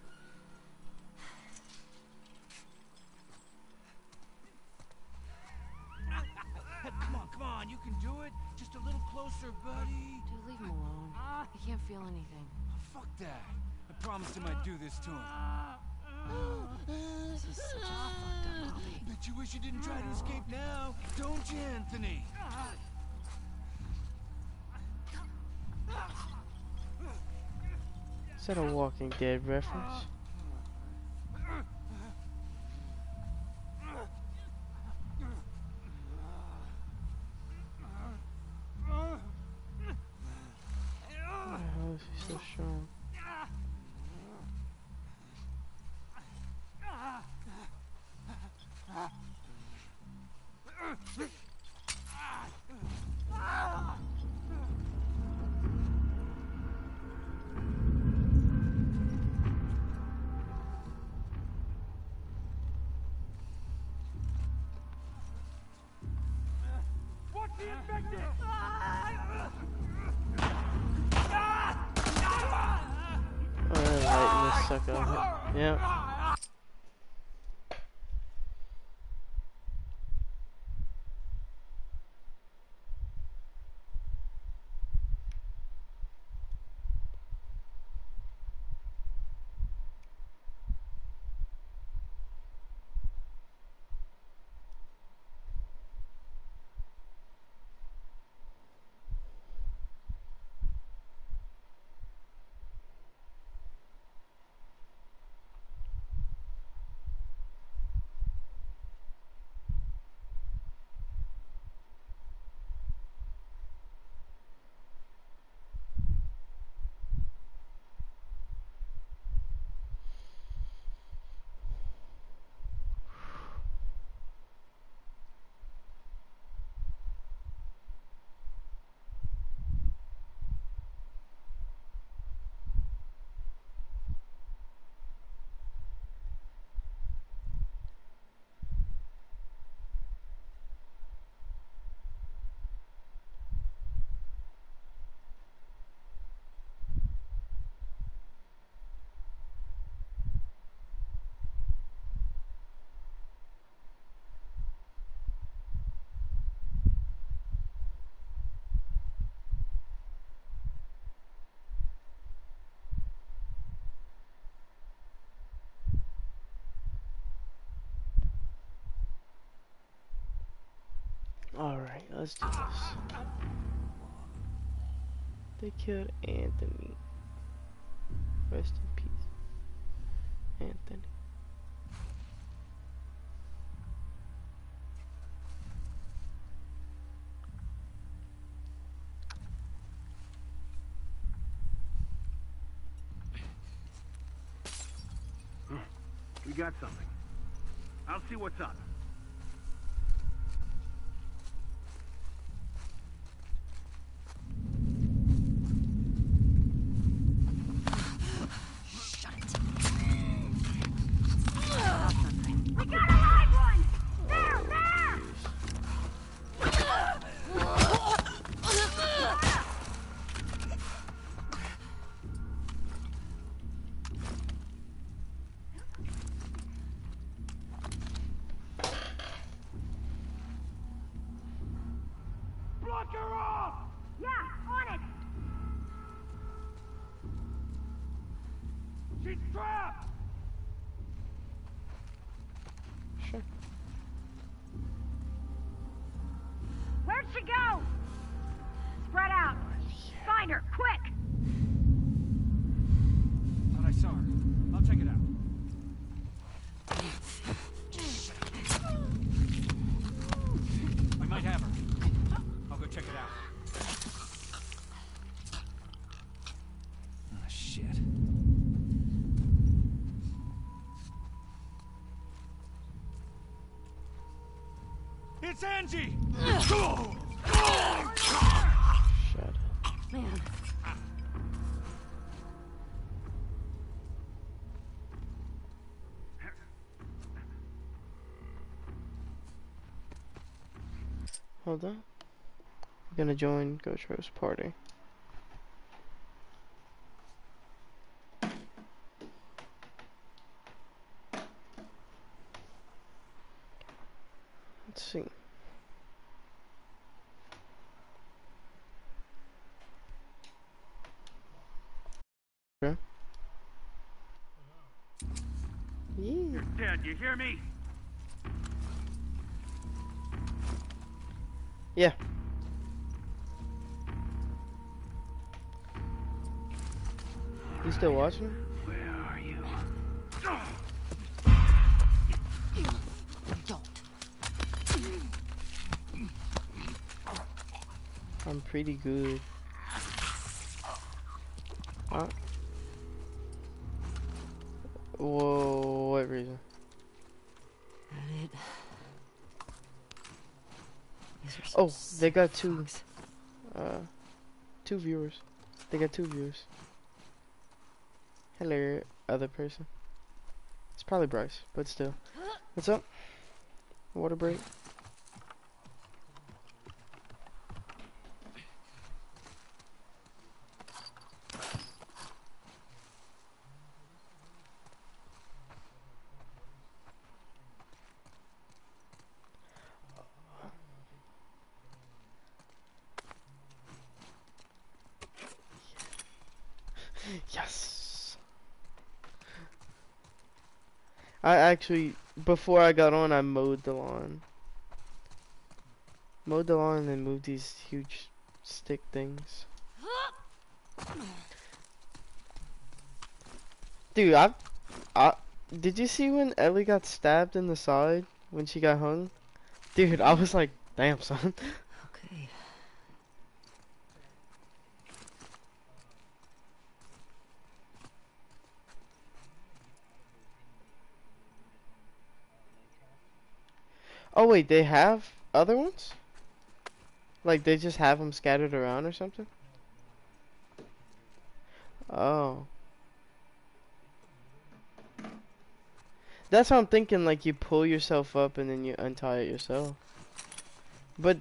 Speaker 7: Come on, you can do it. Just a little closer, buddy.
Speaker 3: Dude, leave him alone. He can't feel anything.
Speaker 7: Fuck that. I promised him I'd do this to him.
Speaker 3: This is such a fucked up hobby.
Speaker 7: Bet you wish you didn't try to escape now, don't you, Anthony?
Speaker 1: Is that a Walking Dead reference? How is he so strong?
Speaker 10: Watch the infected!
Speaker 1: Oh, they're lighting this sucker up. Yep. let's do this. They killed Anthony. Rest in peace, Anthony.
Speaker 10: We got something. I'll see what's up.
Speaker 2: Shut it.
Speaker 10: We got a live one! There, there! Block her off! Yeah, on it! She's trapped!
Speaker 1: Sure.
Speaker 10: Where'd she go? Spread out. Find her, quick!
Speaker 7: Thought I saw her. I'll check it out. I might have her. I'll go check it out. Ah, shit. It's Angie!
Speaker 1: Shut up.
Speaker 2: Man.
Speaker 1: Hold on. I'm gonna join Gotro's party. Let's see. Okay. Yeah.
Speaker 10: You're dead, you hear me?
Speaker 1: Yeah. You still watching?
Speaker 10: Where are you?
Speaker 2: Don't.
Speaker 1: I'm pretty good. Huh? Whoa, what reason?
Speaker 2: That it. These are
Speaker 1: Oh,
Speaker 2: some
Speaker 1: they got
Speaker 2: sick
Speaker 1: two,
Speaker 2: fucks.
Speaker 1: two viewers. They got two viewers. Hello, other person. It's probably Bryce, but still. What's up? Water break? Yes. I actually, before I got on, I mowed the lawn. Mowed the lawn and then moved these huge stick things. Dude, did you see when Ellie got stabbed in the side when she got hung? Dude, I was like, damn, son.
Speaker 2: Okay.
Speaker 1: Oh wait, they have other ones? Like they just have them scattered around or something? Oh. That's what I'm thinking, like you pull yourself up and then you untie it yourself. But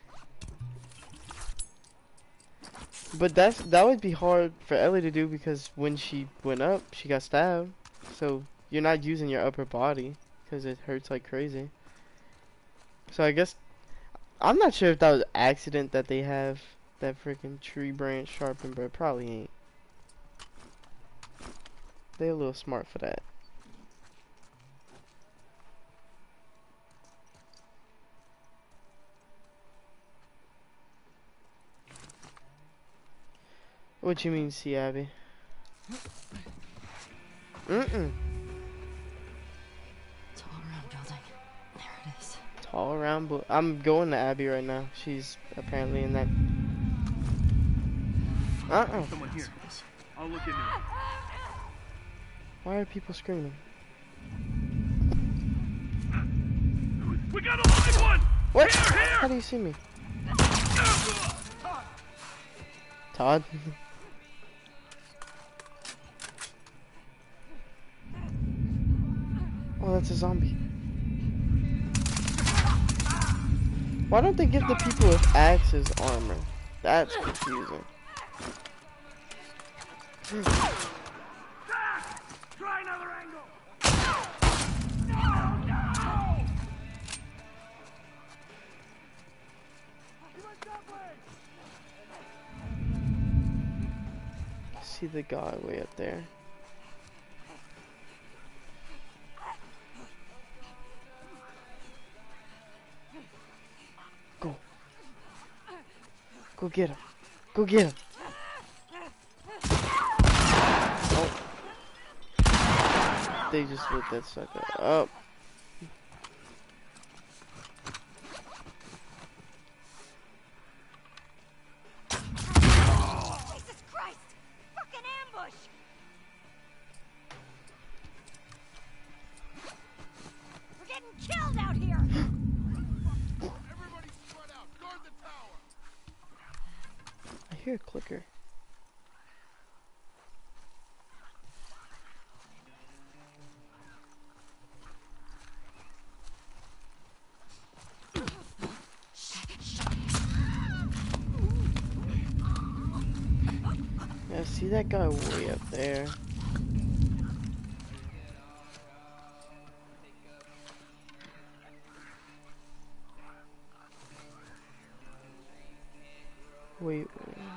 Speaker 1: that would be hard for Ellie to do because when she went up, she got stabbed. So you're not using your upper body because it hurts like crazy. So I guess I'm not sure if that was an accident that they have that freaking tree branch sharpened, but it probably ain't. They're a little smart for that. What you mean, see Abby? Mm-mm.
Speaker 8: Tall round building. There it is.
Speaker 1: Tall round, but I'm going to Abby right now. She's apparently in that.
Speaker 9: Someone here. I'll look into it.
Speaker 1: Why are people screaming?
Speaker 10: We got a live one!
Speaker 1: What?
Speaker 10: Here!
Speaker 1: How do you see me? Todd? Oh, that's a zombie. Why don't they give the people with axes armor? That's confusing.
Speaker 10: Try another angle!
Speaker 1: See the guy way up there. Go. Go get him. Go get him. Oh. They just lit that sucker up.
Speaker 10: Jesus Christ! Fucking ambush! We're getting killed out here!
Speaker 6: Everybody spread out. Guard the tower.
Speaker 1: I hear a clicker. Yeah, see that guy way up there. Wait.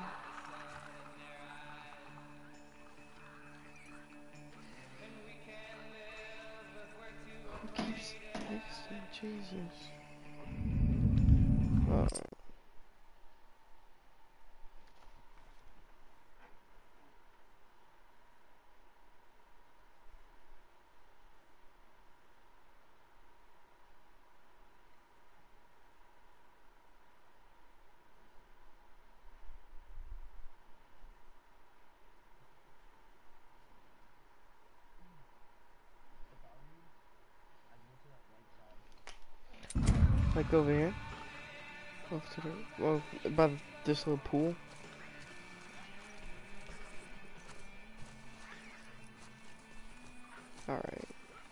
Speaker 1: Who keeps texting? Jesus. Like over here? Off to the, well, by this little pool. Alright.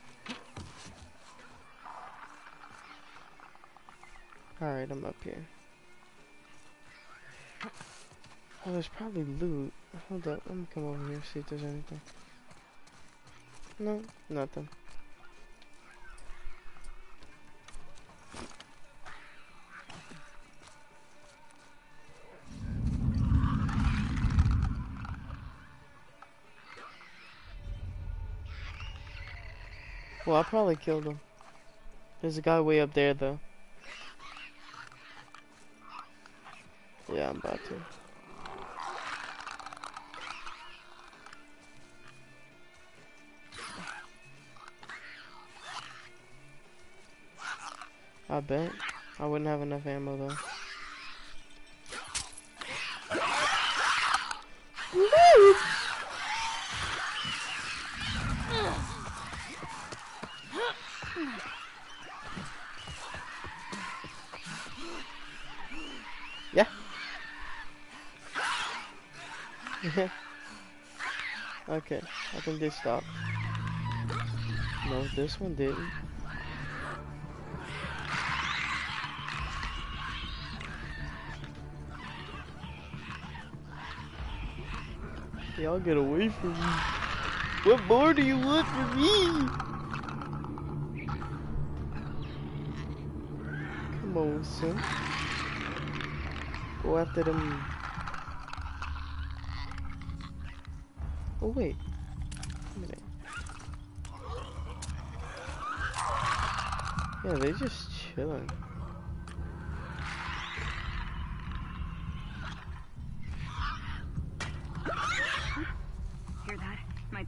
Speaker 1: Alright, I'm up here. Oh, there's probably loot. Hold up, let me come over here, see if there's anything. No, nothing. Well, I probably killed him. There's a guy way up there, though. Yeah, I'm about to. I bet. I wouldn't have enough ammo, though. Yeah. Okay, I think they stopped. No, this one didn't. Y'all get away from me. What more do you want from me? Come on, son. Go after them. Oh, wait. Wait a minute. Yeah, they're just chilling.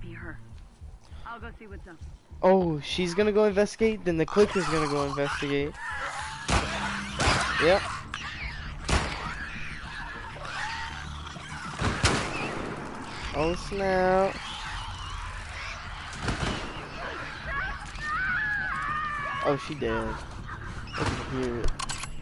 Speaker 10: see her. I'll go see what's up.
Speaker 1: Oh, she's gonna go investigate, then the clicker's gonna go investigate. Yep. Oh snap. Oh, she dead. I can hear it.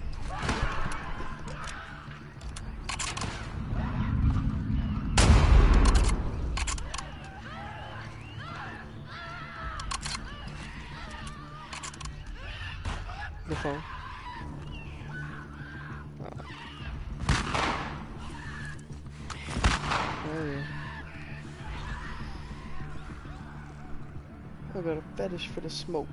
Speaker 1: The phone. Oh yeah. I got a fetish for the smoke.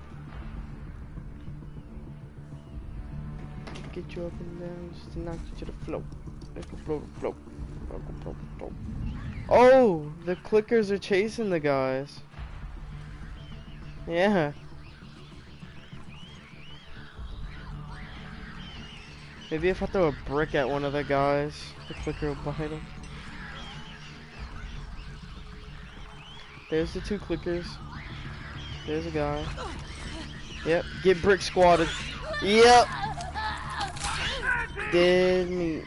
Speaker 1: Get you up and down just to knock you to the floor. Like a float. Oh, the clickers are chasing the guys. Yeah. Maybe if I throw a brick at one of the guys, the clicker will bite him. There's the two clickers. There's a guy. Yep, get brick squatted. Yep. Dead meat.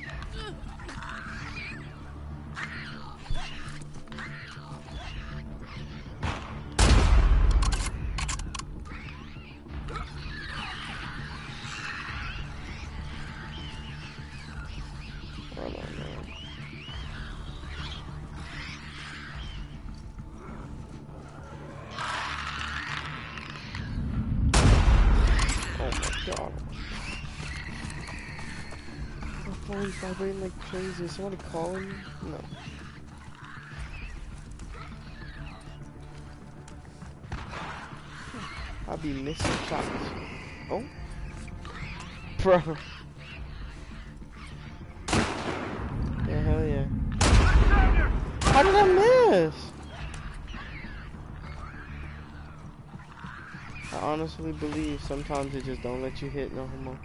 Speaker 1: Phone's vibrating like crazy. Is somebody calling me? No. I'll be missing shots. Oh? Bro. Yeah, hell yeah. How did I miss? I honestly believe sometimes they just don't let you hit no homo.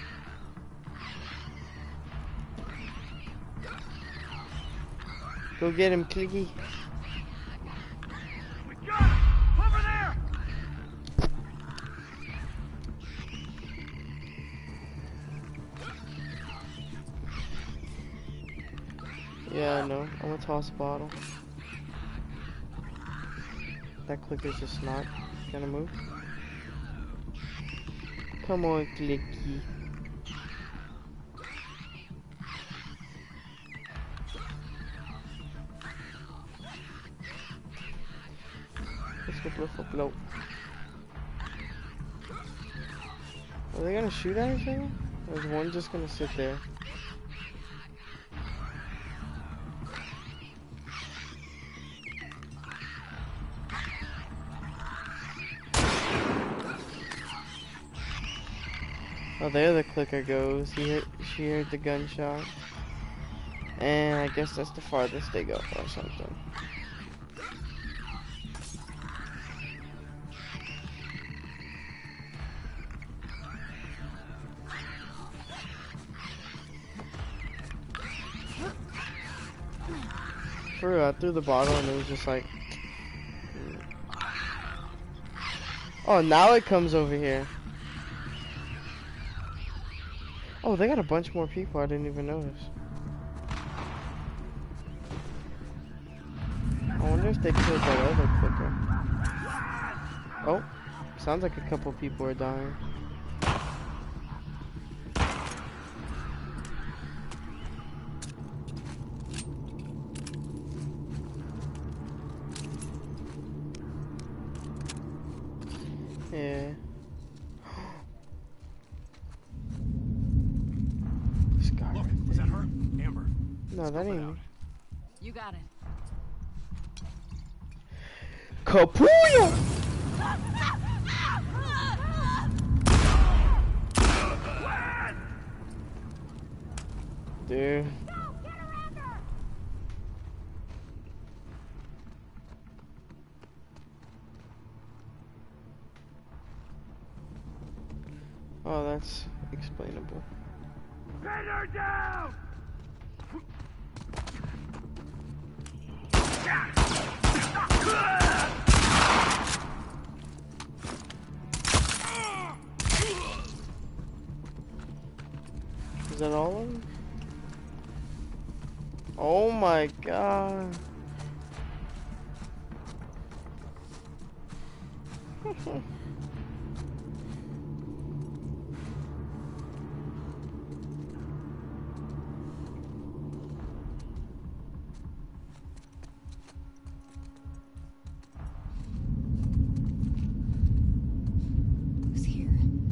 Speaker 1: Go get him, Clicky.
Speaker 10: We got him! Over there!
Speaker 1: Yeah, I know. I'm gonna toss a bottle. That clicker's just not gonna move. Come on, Clicky. Let's go blow for blow. Are they gonna shoot at each other? Or is one just gonna sit there? Oh, there the clicker goes. She heard the gunshot. And I guess that's the farthest they go or something. For real, I threw the bottle and it was just like... Oh, now it comes over here. Oh, they got a bunch more people I didn't even notice. I wonder if they killed that other clicker. Oh, sounds like a couple people are dying. Yeah. This guy.
Speaker 9: Look, was that her? Amber.
Speaker 1: No, that ain't me.
Speaker 4: You got it.
Speaker 1: Kapuya! Dude. Oh, that's explainable.
Speaker 10: Pin her down!
Speaker 1: Is that all of them? Oh my god.
Speaker 2: Who's here?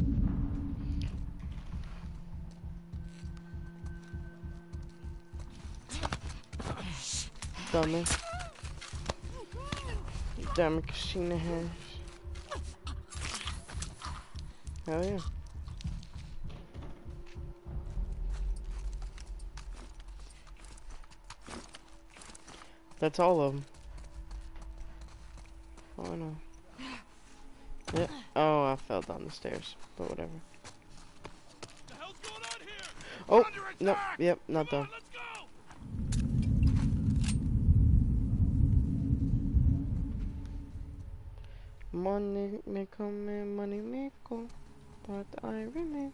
Speaker 1: Dummy. Damn it, Christina Harris. Hell yeah. That's all of them. Oh no. Yeah. Oh, I fell down the stairs, but whatever.
Speaker 6: The hell's going on here?
Speaker 1: Oh, no, yep, not done.
Speaker 6: Let's go!
Speaker 1: Money may come and money may go, but I remain.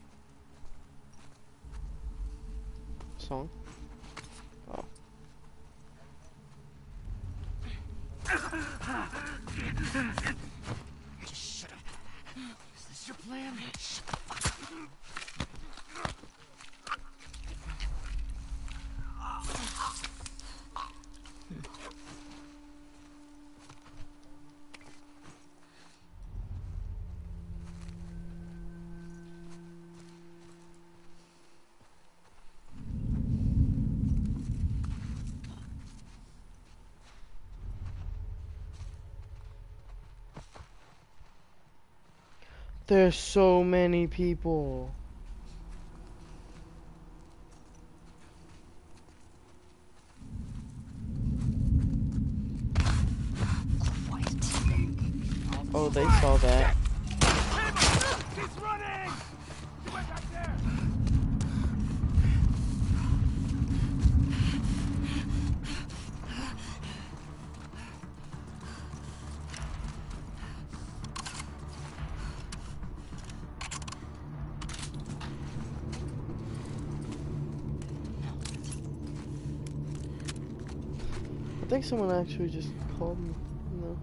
Speaker 1: Song. Oh.
Speaker 7: Just shut up. Is this your plan?
Speaker 1: There's so many people. Oh, they saw that.
Speaker 10: He's running! He went back there!
Speaker 1: I think someone actually just called me. No.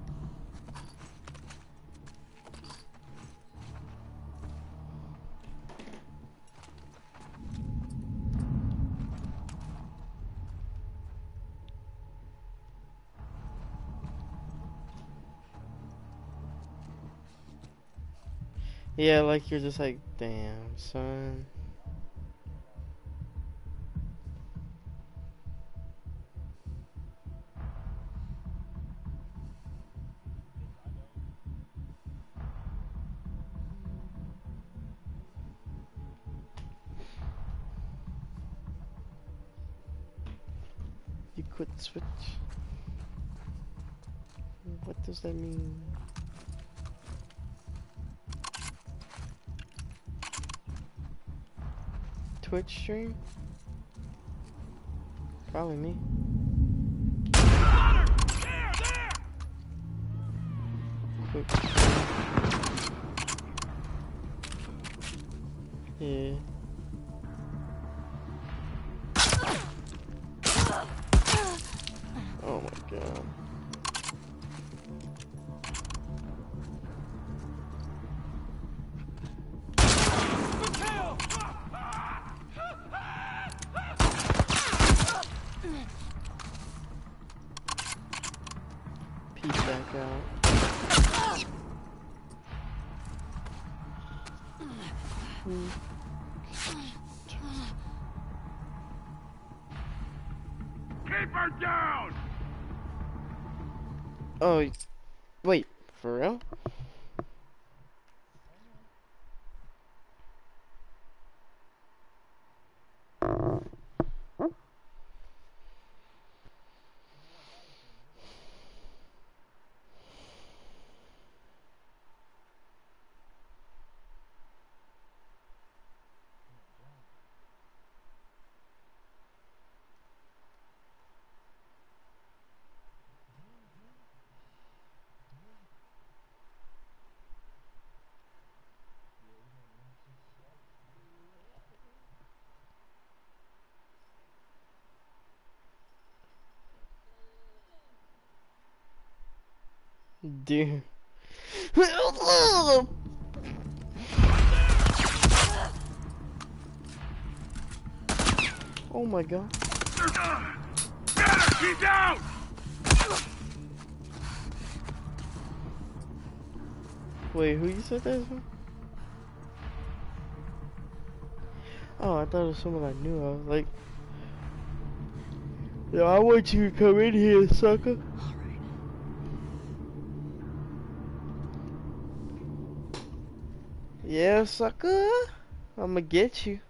Speaker 1: Yeah, like you're just like, damn, son. You quit switch. What does that mean? Twitch stream? Probably me.
Speaker 10: There!
Speaker 1: Quick. Yeah. Oh my god. Peek back out.
Speaker 10: Keep her down!
Speaker 1: Oh, wait, for real? Dude. Oh my god.
Speaker 10: Keep down!
Speaker 1: Wait, who you said that was? Oh, I thought it was someone I knew. I was like, yo, I want you to come in here, sucker. Yeah, sucker. I'ma get you.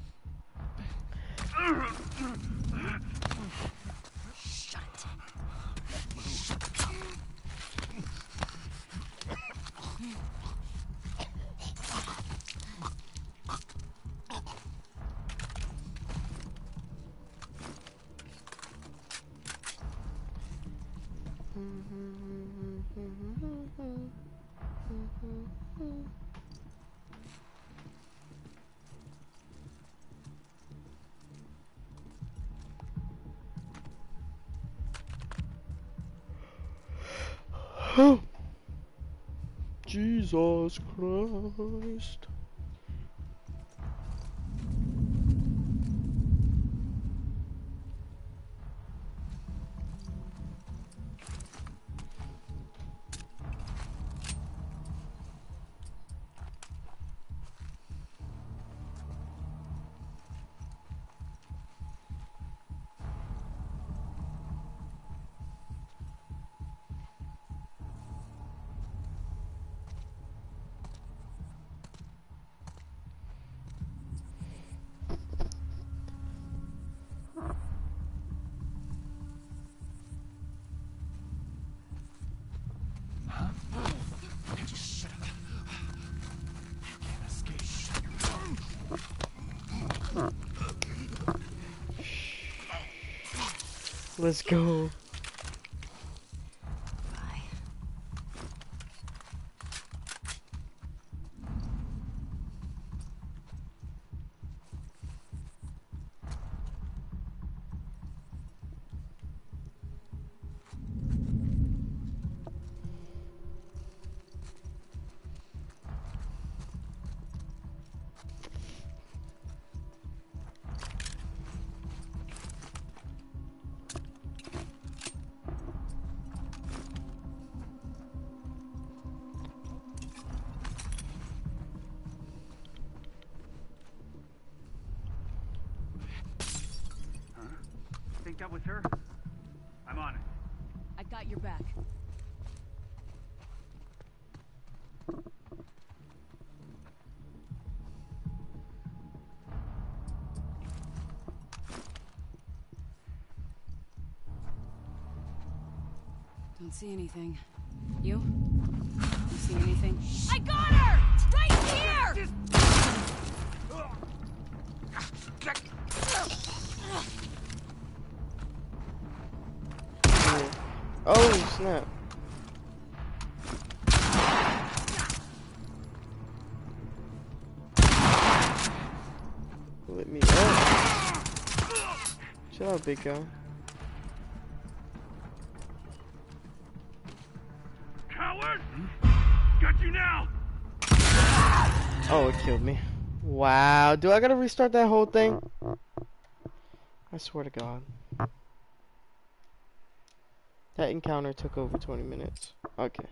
Speaker 1: Jesus Christ. Let's go.
Speaker 8: Bye.
Speaker 10: Think that was her? I'm on it.
Speaker 4: I got your back. Don't see anything. You? You see anything? I got her! Right here!
Speaker 1: Oh, snap. Let me up. Chill out, big guy.
Speaker 10: Coward! Got you now!
Speaker 1: Oh, it killed me. Wow. Do I gotta restart that whole thing? I swear to God. That encounter took over 20 minutes. Okay.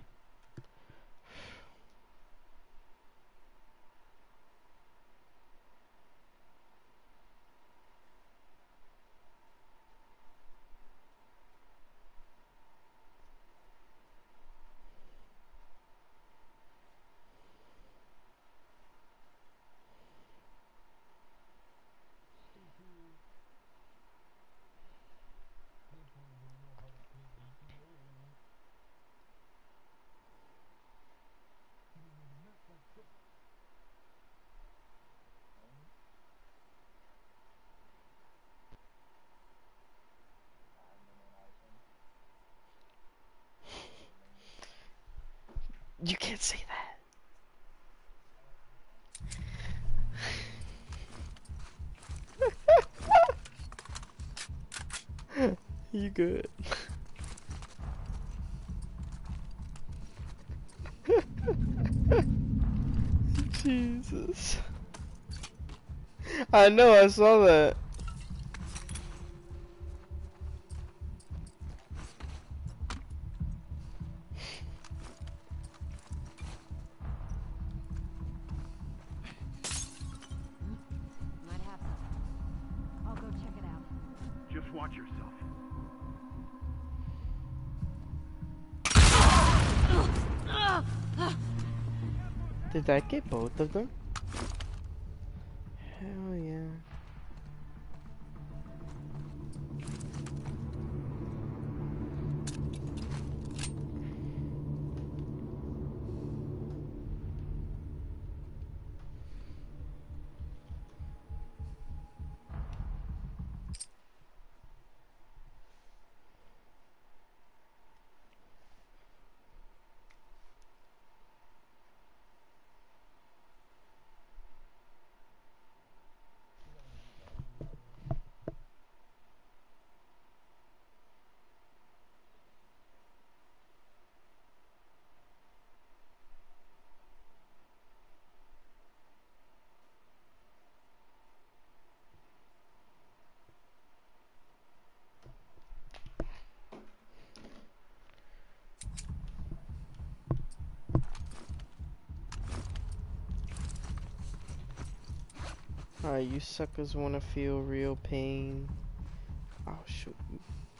Speaker 1: You can't say that. You good. Jesus. I know, I saw that.
Speaker 10: Might have some. I'll go check it out.
Speaker 6: Just watch yourself.
Speaker 1: Did that get both of them? Hell yeah. Alright, you suckers wanna feel real pain. I'll shoot you.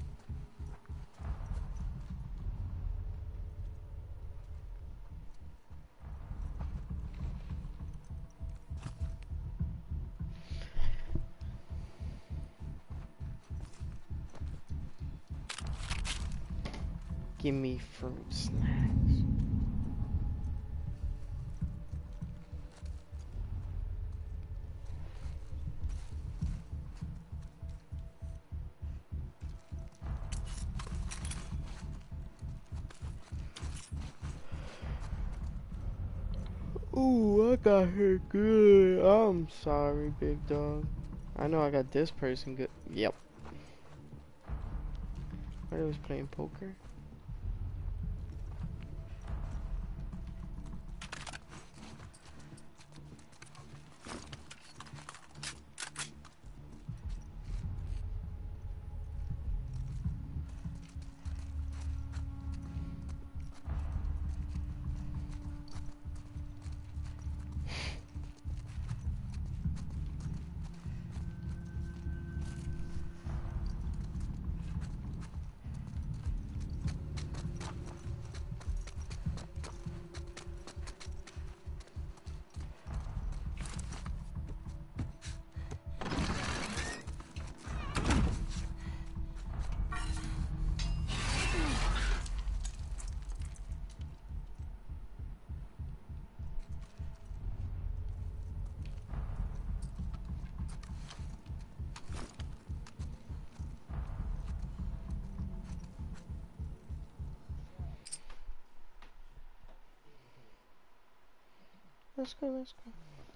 Speaker 1: Give me fruit snacks. Ooh, I got hit good. I'm sorry, big dog. I know I got this person good. Yep. I was playing poker. Let's go, let's go.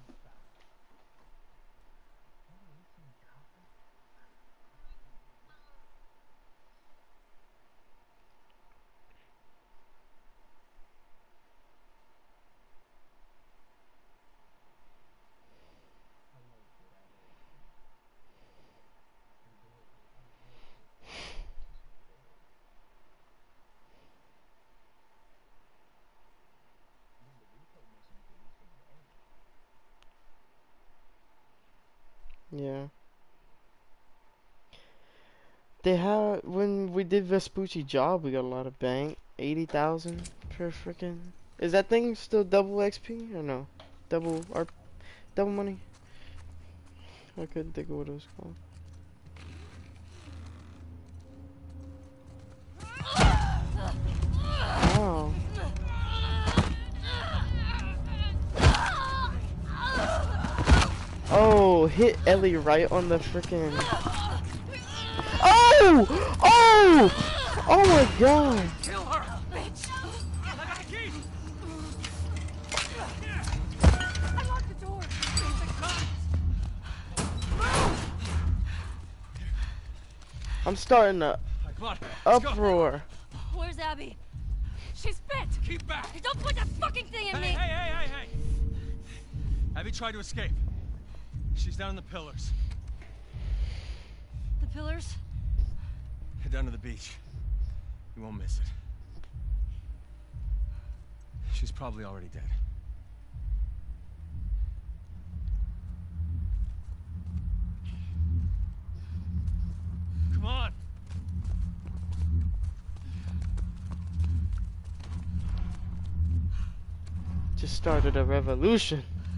Speaker 1: Yeah. They had, when we did Vespucci job, we got a lot of bank. 80,000 per freaking. Is that thing still double XP or no? Double money? I couldn't think of what it was called. Wow. Oh, hit Ellie right on the freaking. Oh! Oh! Oh my god!
Speaker 7: Kill her, bitch! I got the key.
Speaker 10: I locked the door.
Speaker 1: I'm starting a uproar.
Speaker 10: Where's Abby? She's bit.
Speaker 7: Keep back.
Speaker 10: Don't put that fucking thing in me.
Speaker 7: Hey!
Speaker 11: Abby tried to escape. She's down in the pillars.
Speaker 8: The pillars?
Speaker 11: Head down to the beach. You won't miss it. She's probably already dead. Come on!
Speaker 1: Just started a revolution.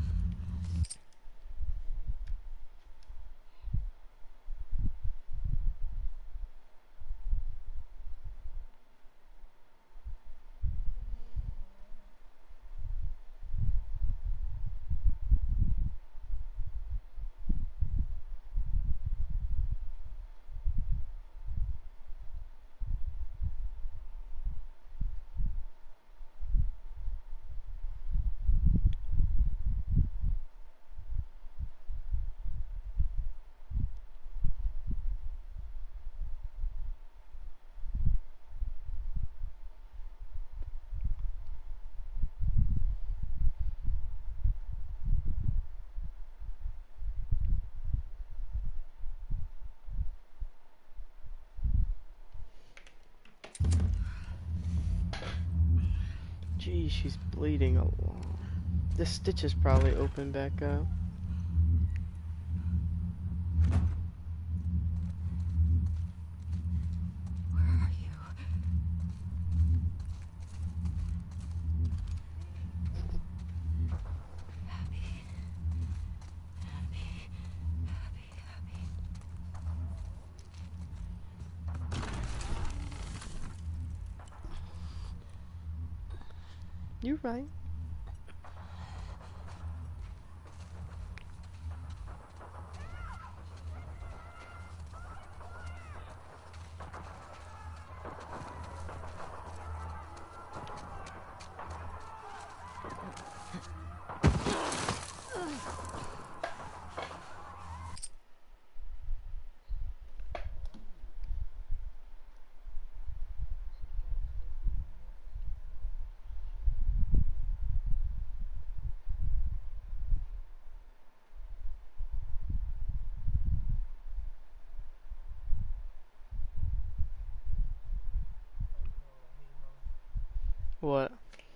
Speaker 1: Gee, she's bleeding a lot. The stitch is probably open back up.
Speaker 8: Where are you? Abby.
Speaker 1: You're right. What?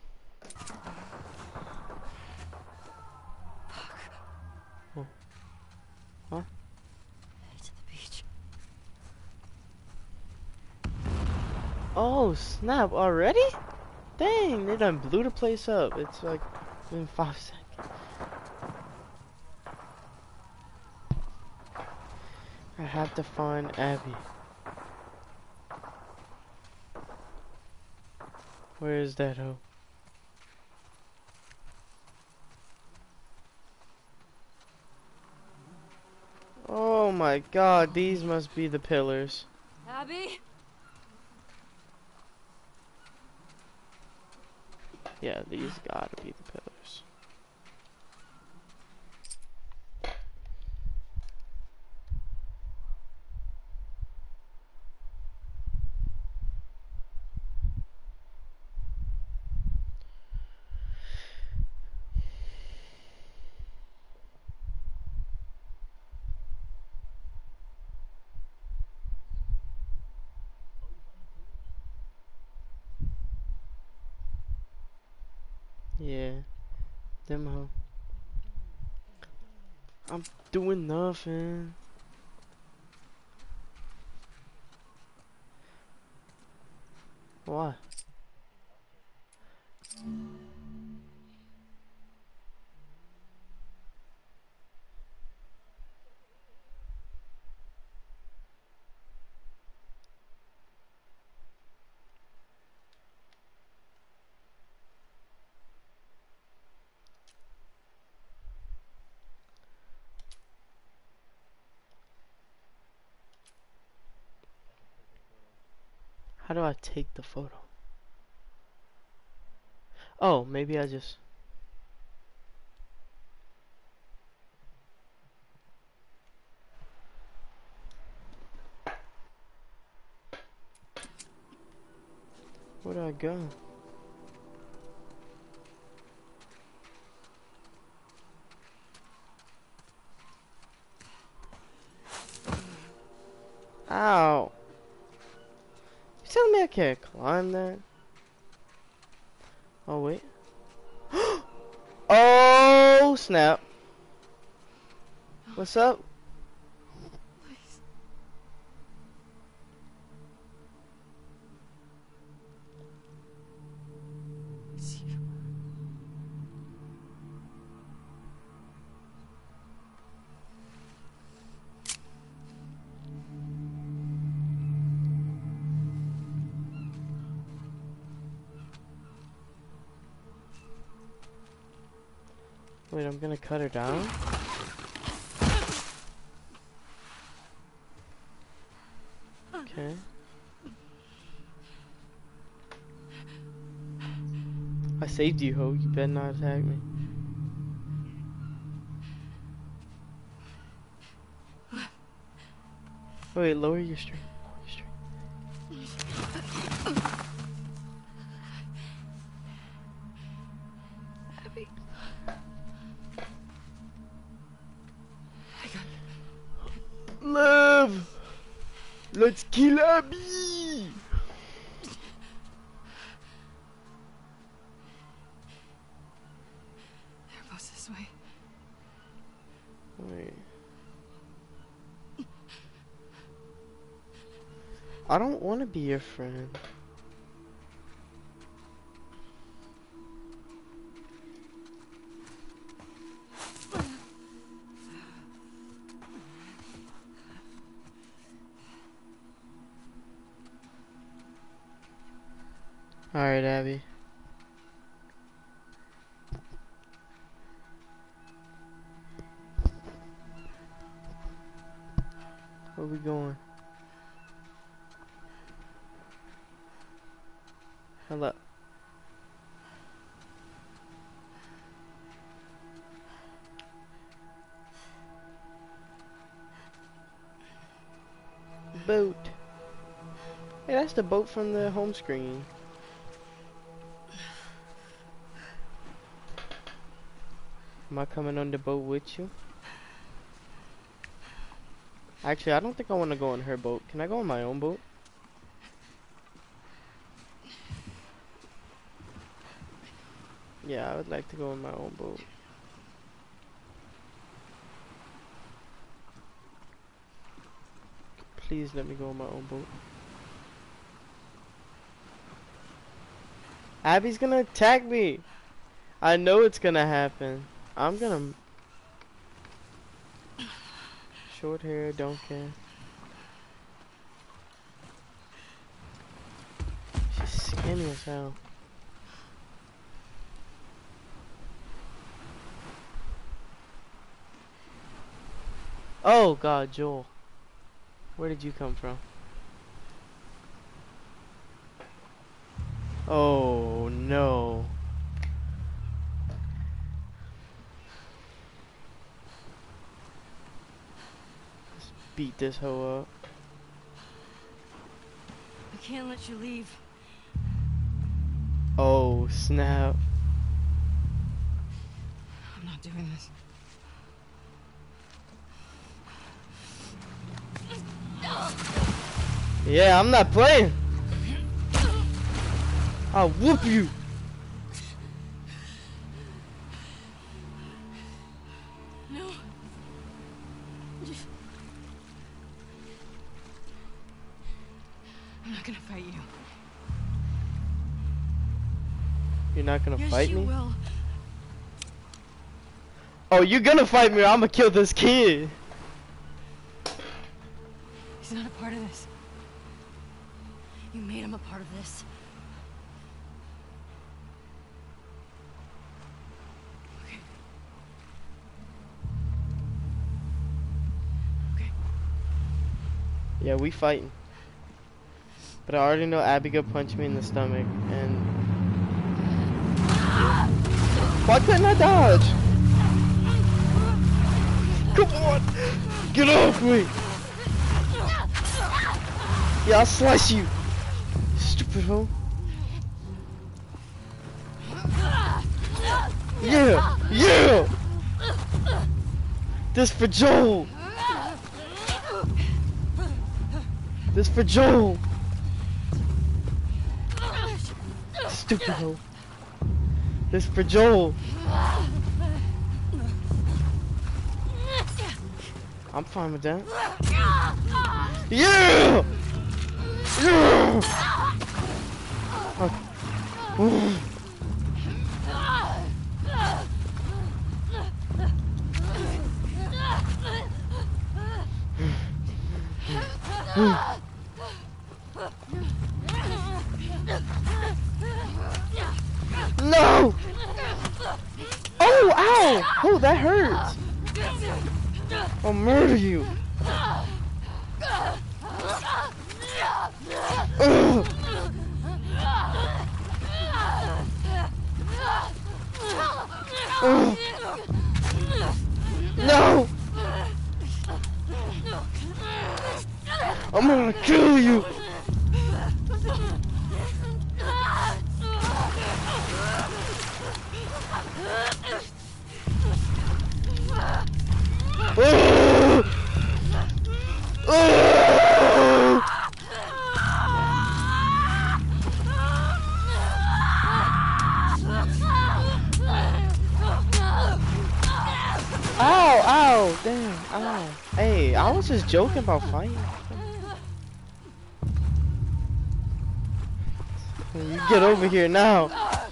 Speaker 1: Oh. Huh?
Speaker 8: Headed to the beach.
Speaker 1: Oh snap, already? Dang, they done blew the place up. It's like in 5 seconds. I have to find Abby. Where is that hoe? Oh my god, these must be the pillars.
Speaker 8: Abby?
Speaker 1: Yeah, these gotta be the pillars. Yeah, them hoe. I'm doing nothing. Why? How do I take the photo? Oh, maybe I just... Where do I go? Ow. You telling me I can't climb that? Oh, wait. Oh, snap. What's up? Wait, I'm gonna cut her down? Okay. I saved you, ho. You better not attack me. Wait, lower your strength. Lower your strength.
Speaker 2: Abby.
Speaker 1: Live! Let's kill Abby!
Speaker 2: They're both this way.
Speaker 1: Wait. I don't want to be your friend. Alright, Abby. Where we going? Hello. Boat. Hey, that's the boat from the home screen. Am I coming on the boat with you? Actually, I don't think I want to go on her boat. Can I go on my own boat? Yeah, I would like to go on my own boat. Please let me go on my own boat. Abby's gonna attack me. I know it's gonna happen. I'm gonna... Short hair, don't care. She's skinny as hell. Oh god, Joel. Where did you come from? Oh no. Let's beat this hoe up.
Speaker 4: I can't let you leave.
Speaker 1: Oh snap.
Speaker 4: I'm not doing this.
Speaker 1: Yeah, I'm not playing. I'll whoop you.
Speaker 4: No. I'm not gonna fight you.
Speaker 1: You're not gonna
Speaker 4: Yes,
Speaker 1: fight
Speaker 4: you
Speaker 1: me?
Speaker 4: will.
Speaker 1: Oh, you're gonna fight me or I'm gonna kill this kid.
Speaker 4: He's not a part of this. You made him a part of this. Okay. Okay.
Speaker 1: Yeah, we fighting. But I already know Abigail punched me in the stomach and... Why couldn't I dodge? Come on! Get off me! Yeah, I'll slice you! Stupid hoe. Yeah! Yeah! This for Joel! This for Joel. Stupid hoe. This for Joel. I'm fine with that. Yeah! Yeah! Okay. No! Oh, ow! Oh, that hurts. I'll murder you. Ugh. Ugh. No! I'm gonna kill you! Ugh. Ugh. Ow, ow, damn, ow. Hey, I was just joking about fighting. You get over here now.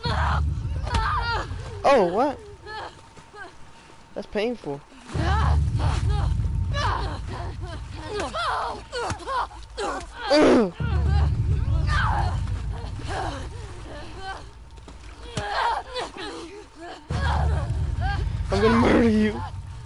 Speaker 1: Oh, what? That's painful. Ugh. I'm gonna murder you.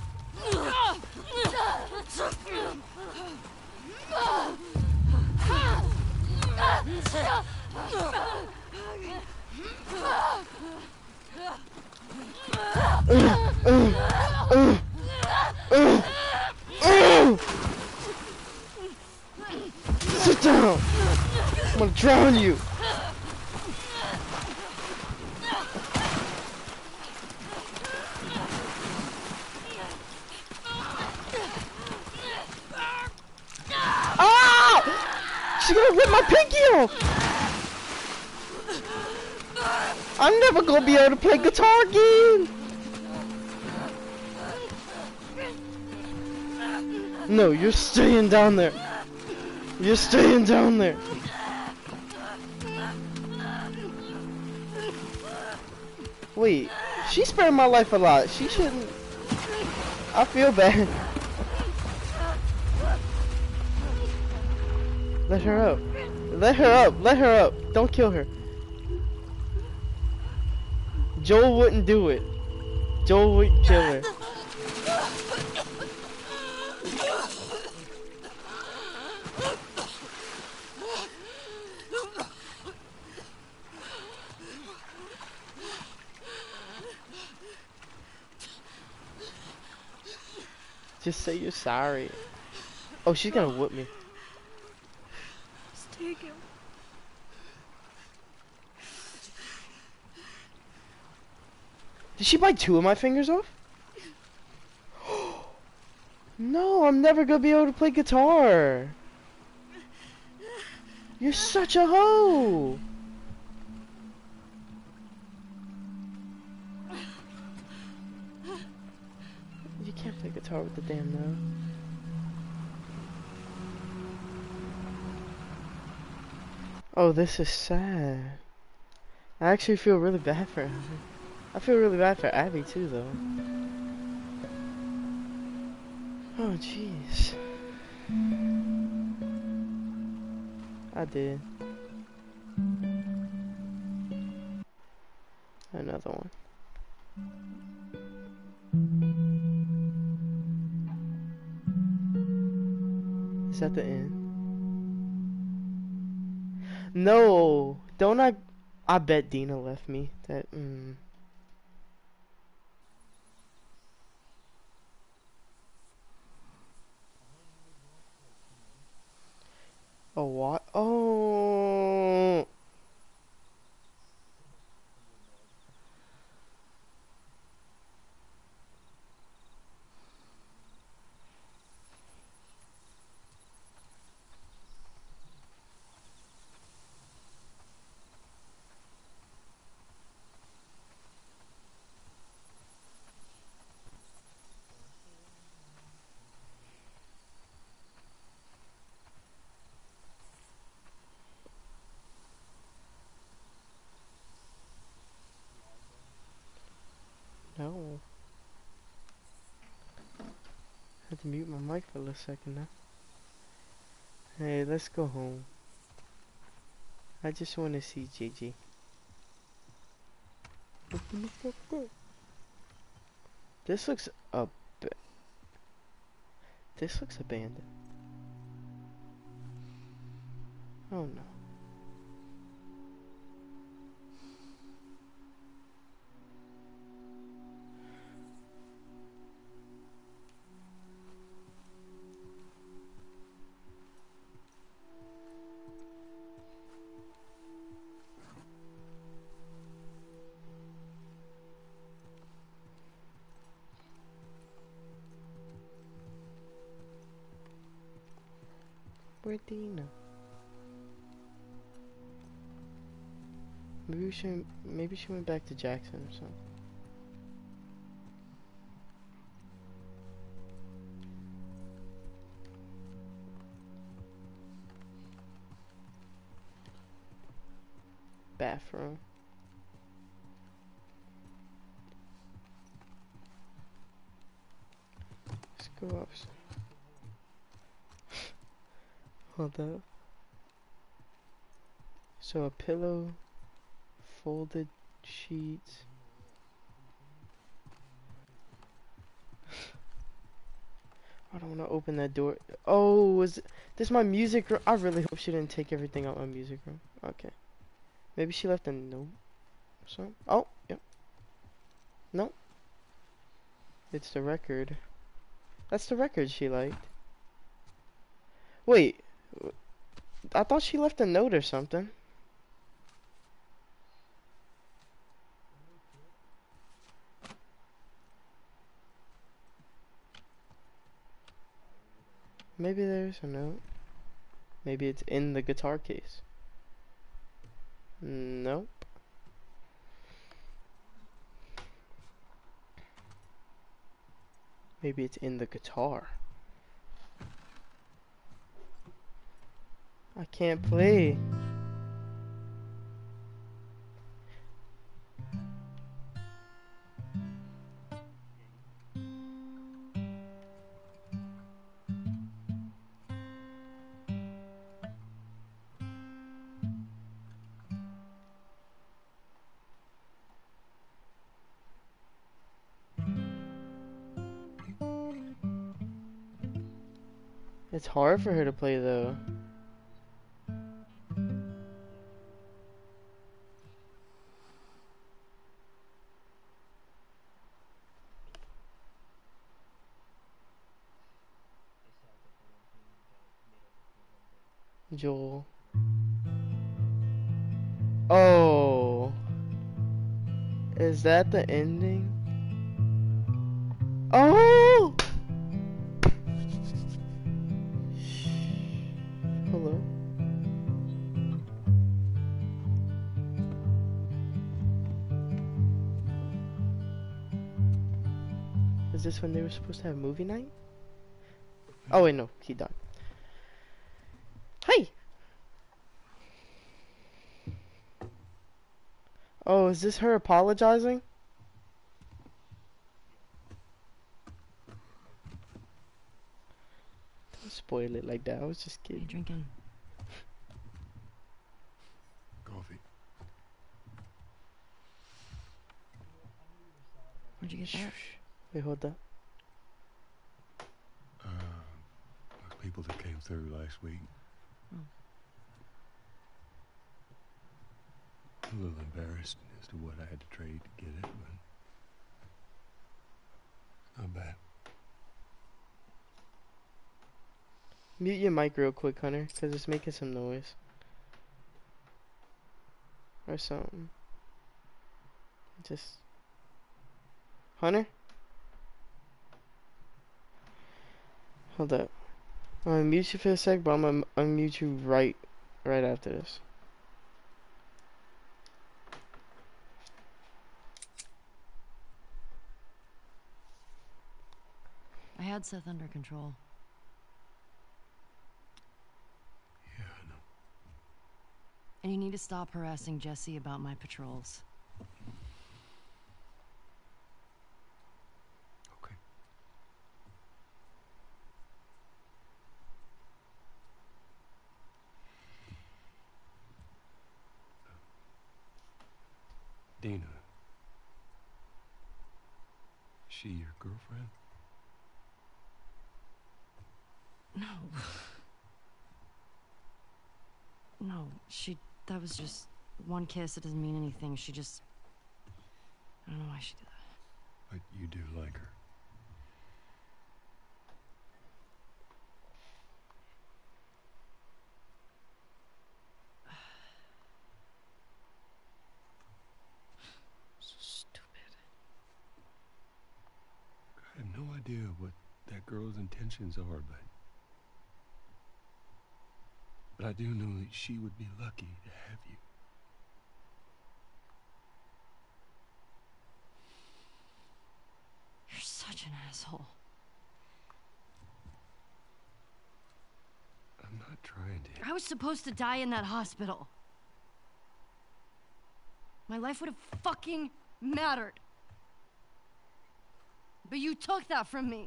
Speaker 1: Sit down. I'm gonna drown you. Ah! She's gonna rip my pinky off. I'm never gonna be able to play guitar again. No, you're staying down there. You're staying down there. Wait, she spared my life a lot. She shouldn't. I feel bad. Let her up. Let her up. Let her up. Don't kill her. Joel wouldn't do it. Joel wouldn't kill her. Just say you're sorry. Oh, she's gonna whoop me.
Speaker 3: Just take him.
Speaker 1: Did she bite 2 of my fingers off? No, I'm never gonna be able to play guitar. You're such a hoe. You can't play guitar with the damn note. Oh, this is sad. I actually feel really bad for her. I feel really bad for Abby too, though. Oh, jeez. I did. Another one. Is that the end? No! Don't I bet Dina left me. That, Oh, what? Oh! to mute my mic for a second now. Hey, let's go home. I just want to see Gigi. Open the fuck up. This looks This looks abandoned. Oh no. Where'd Dina? Maybe she went back to Jackson or something. Bathroom. Let's go upstairs. Hold up. So a pillow, folded sheets. I don't want to open that door. Oh, is this my music room? I really hope she didn't take everything out my music room. Okay. Maybe she left a note. So, oh, yep. No. It's the record. That's the record she liked. Wait. I thought she left a note or something. Maybe there's a note. Maybe it's in the guitar case. Nope. Maybe it's in the guitar. I can't play. It's hard for her to play though. Joel. Oh. Is that the ending? Oh! Hello? Is this when they were supposed to have movie night? Oh wait, no, he died. Hey! Oh, is this her apologizing? Don't spoil it like that. I was just kidding.
Speaker 8: Drinking.
Speaker 6: Coffee.
Speaker 8: Where'd you get that?
Speaker 1: Wait, hold up.
Speaker 6: People that came through last week.
Speaker 8: Oh.
Speaker 6: A little embarrassed as to what I had to trade to get it, but not bad.
Speaker 1: Mute your mic real quick, Hunter, because it's making some noise. Or something. Just... Hunter? Hold up. I'm gonna mute you for a sec, but I'm gonna unmute you right after this.
Speaker 8: I had Seth under control.
Speaker 6: Yeah, I know.
Speaker 8: And you need to stop harassing Jesse about my patrols.
Speaker 6: Okay.
Speaker 12: Dina. Is she your girlfriend?
Speaker 2: No. No, that was just one kiss. It doesn't mean anything. She just... I don't know why she did that.
Speaker 12: But you do like her.
Speaker 2: So stupid.
Speaker 12: I have no idea what that girl's intentions are, but I do know that she would be lucky to have you.
Speaker 2: You're such an asshole.
Speaker 12: I'm not trying to.
Speaker 2: I was supposed to die in that hospital. My life would have fucking mattered. But you took that from me.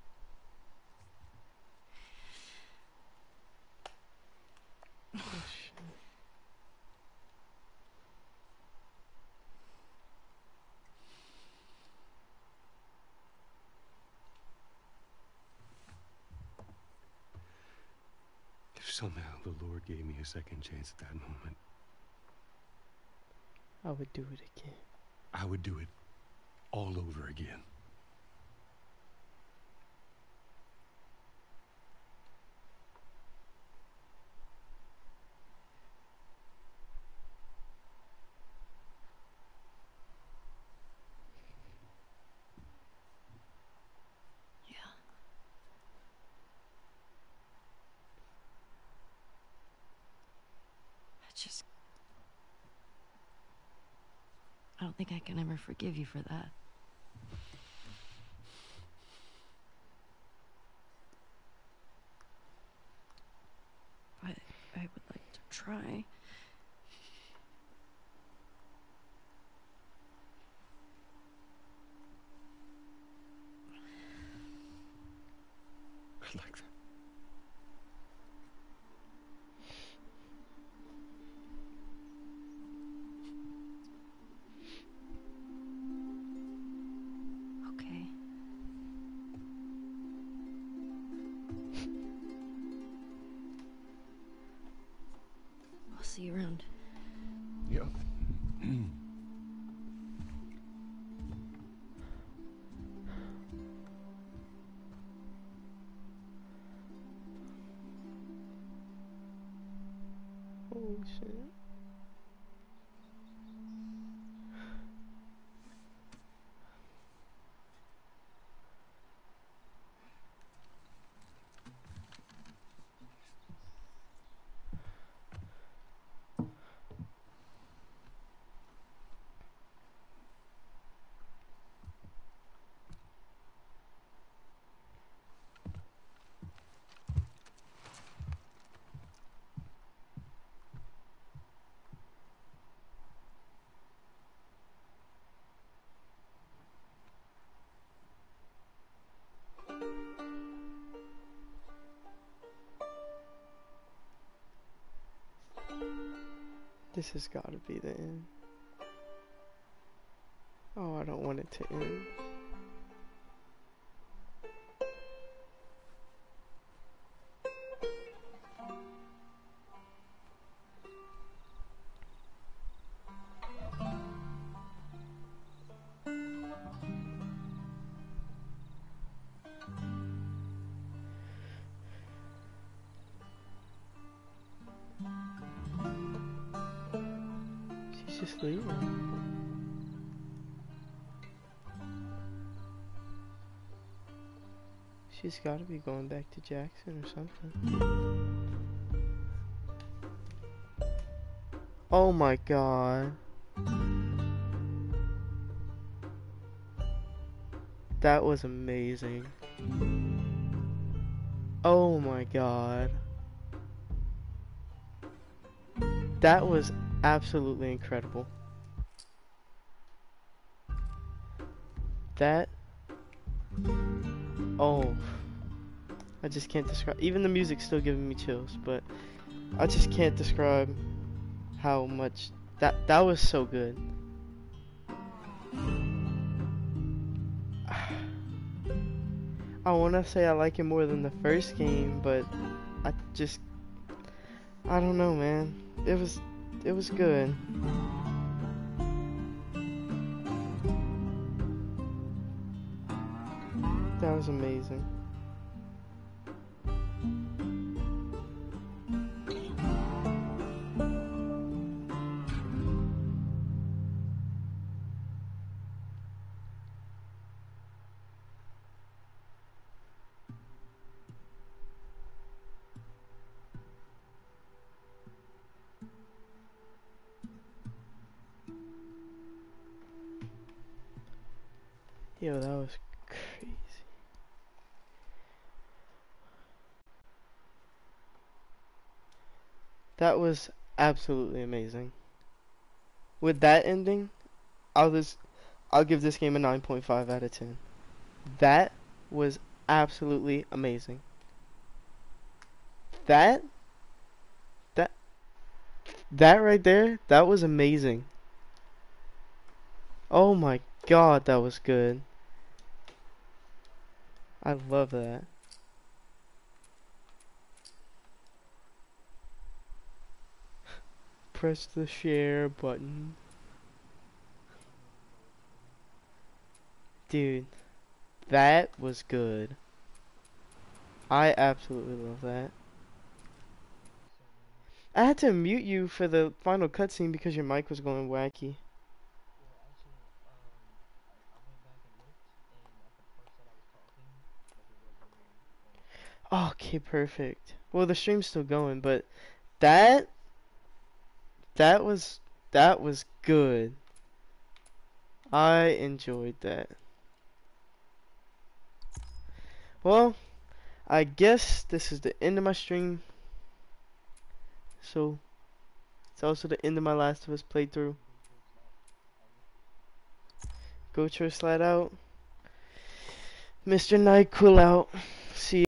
Speaker 1: Oh, shit.
Speaker 12: If somehow the Lord gave me a second chance at that moment,
Speaker 1: I would do it again.
Speaker 12: I would do it all over again.
Speaker 2: I don't think I can ever forgive you for that. But I would like to try.
Speaker 12: I like that.
Speaker 2: Okay. I'll see you around.
Speaker 12: Yeah.
Speaker 1: Holy shit. This has got to be the end. Oh, I don't want it to end. She's just leaving. She's got to be going back to Jackson or something. Oh my god. That was amazing. Oh my god. That was absolutely incredible. That... Oh. I just can't describe... Even the music's still giving me chills, but I just can't describe how much... That was so good. I want to say I like it more than the first game, but I don't know, man. It was good. That was amazing. Yo, that was crazy. That was absolutely amazing. With that ending, I'll give this game a 9.5 out of 10. That was absolutely amazing. That right there, that was amazing. Oh my god, that was good. I love that. Press the share button. Dude, that was good. I absolutely love that. I had to mute you for the final cutscene because your mic was going wacky. Okay, perfect. Well, the stream's still going, but that was good. I enjoyed that. Well, I guess this is the end of my stream. So, it's also the end of my Last of Us playthrough. Go Slide out. Mr. Nyquil out. See you.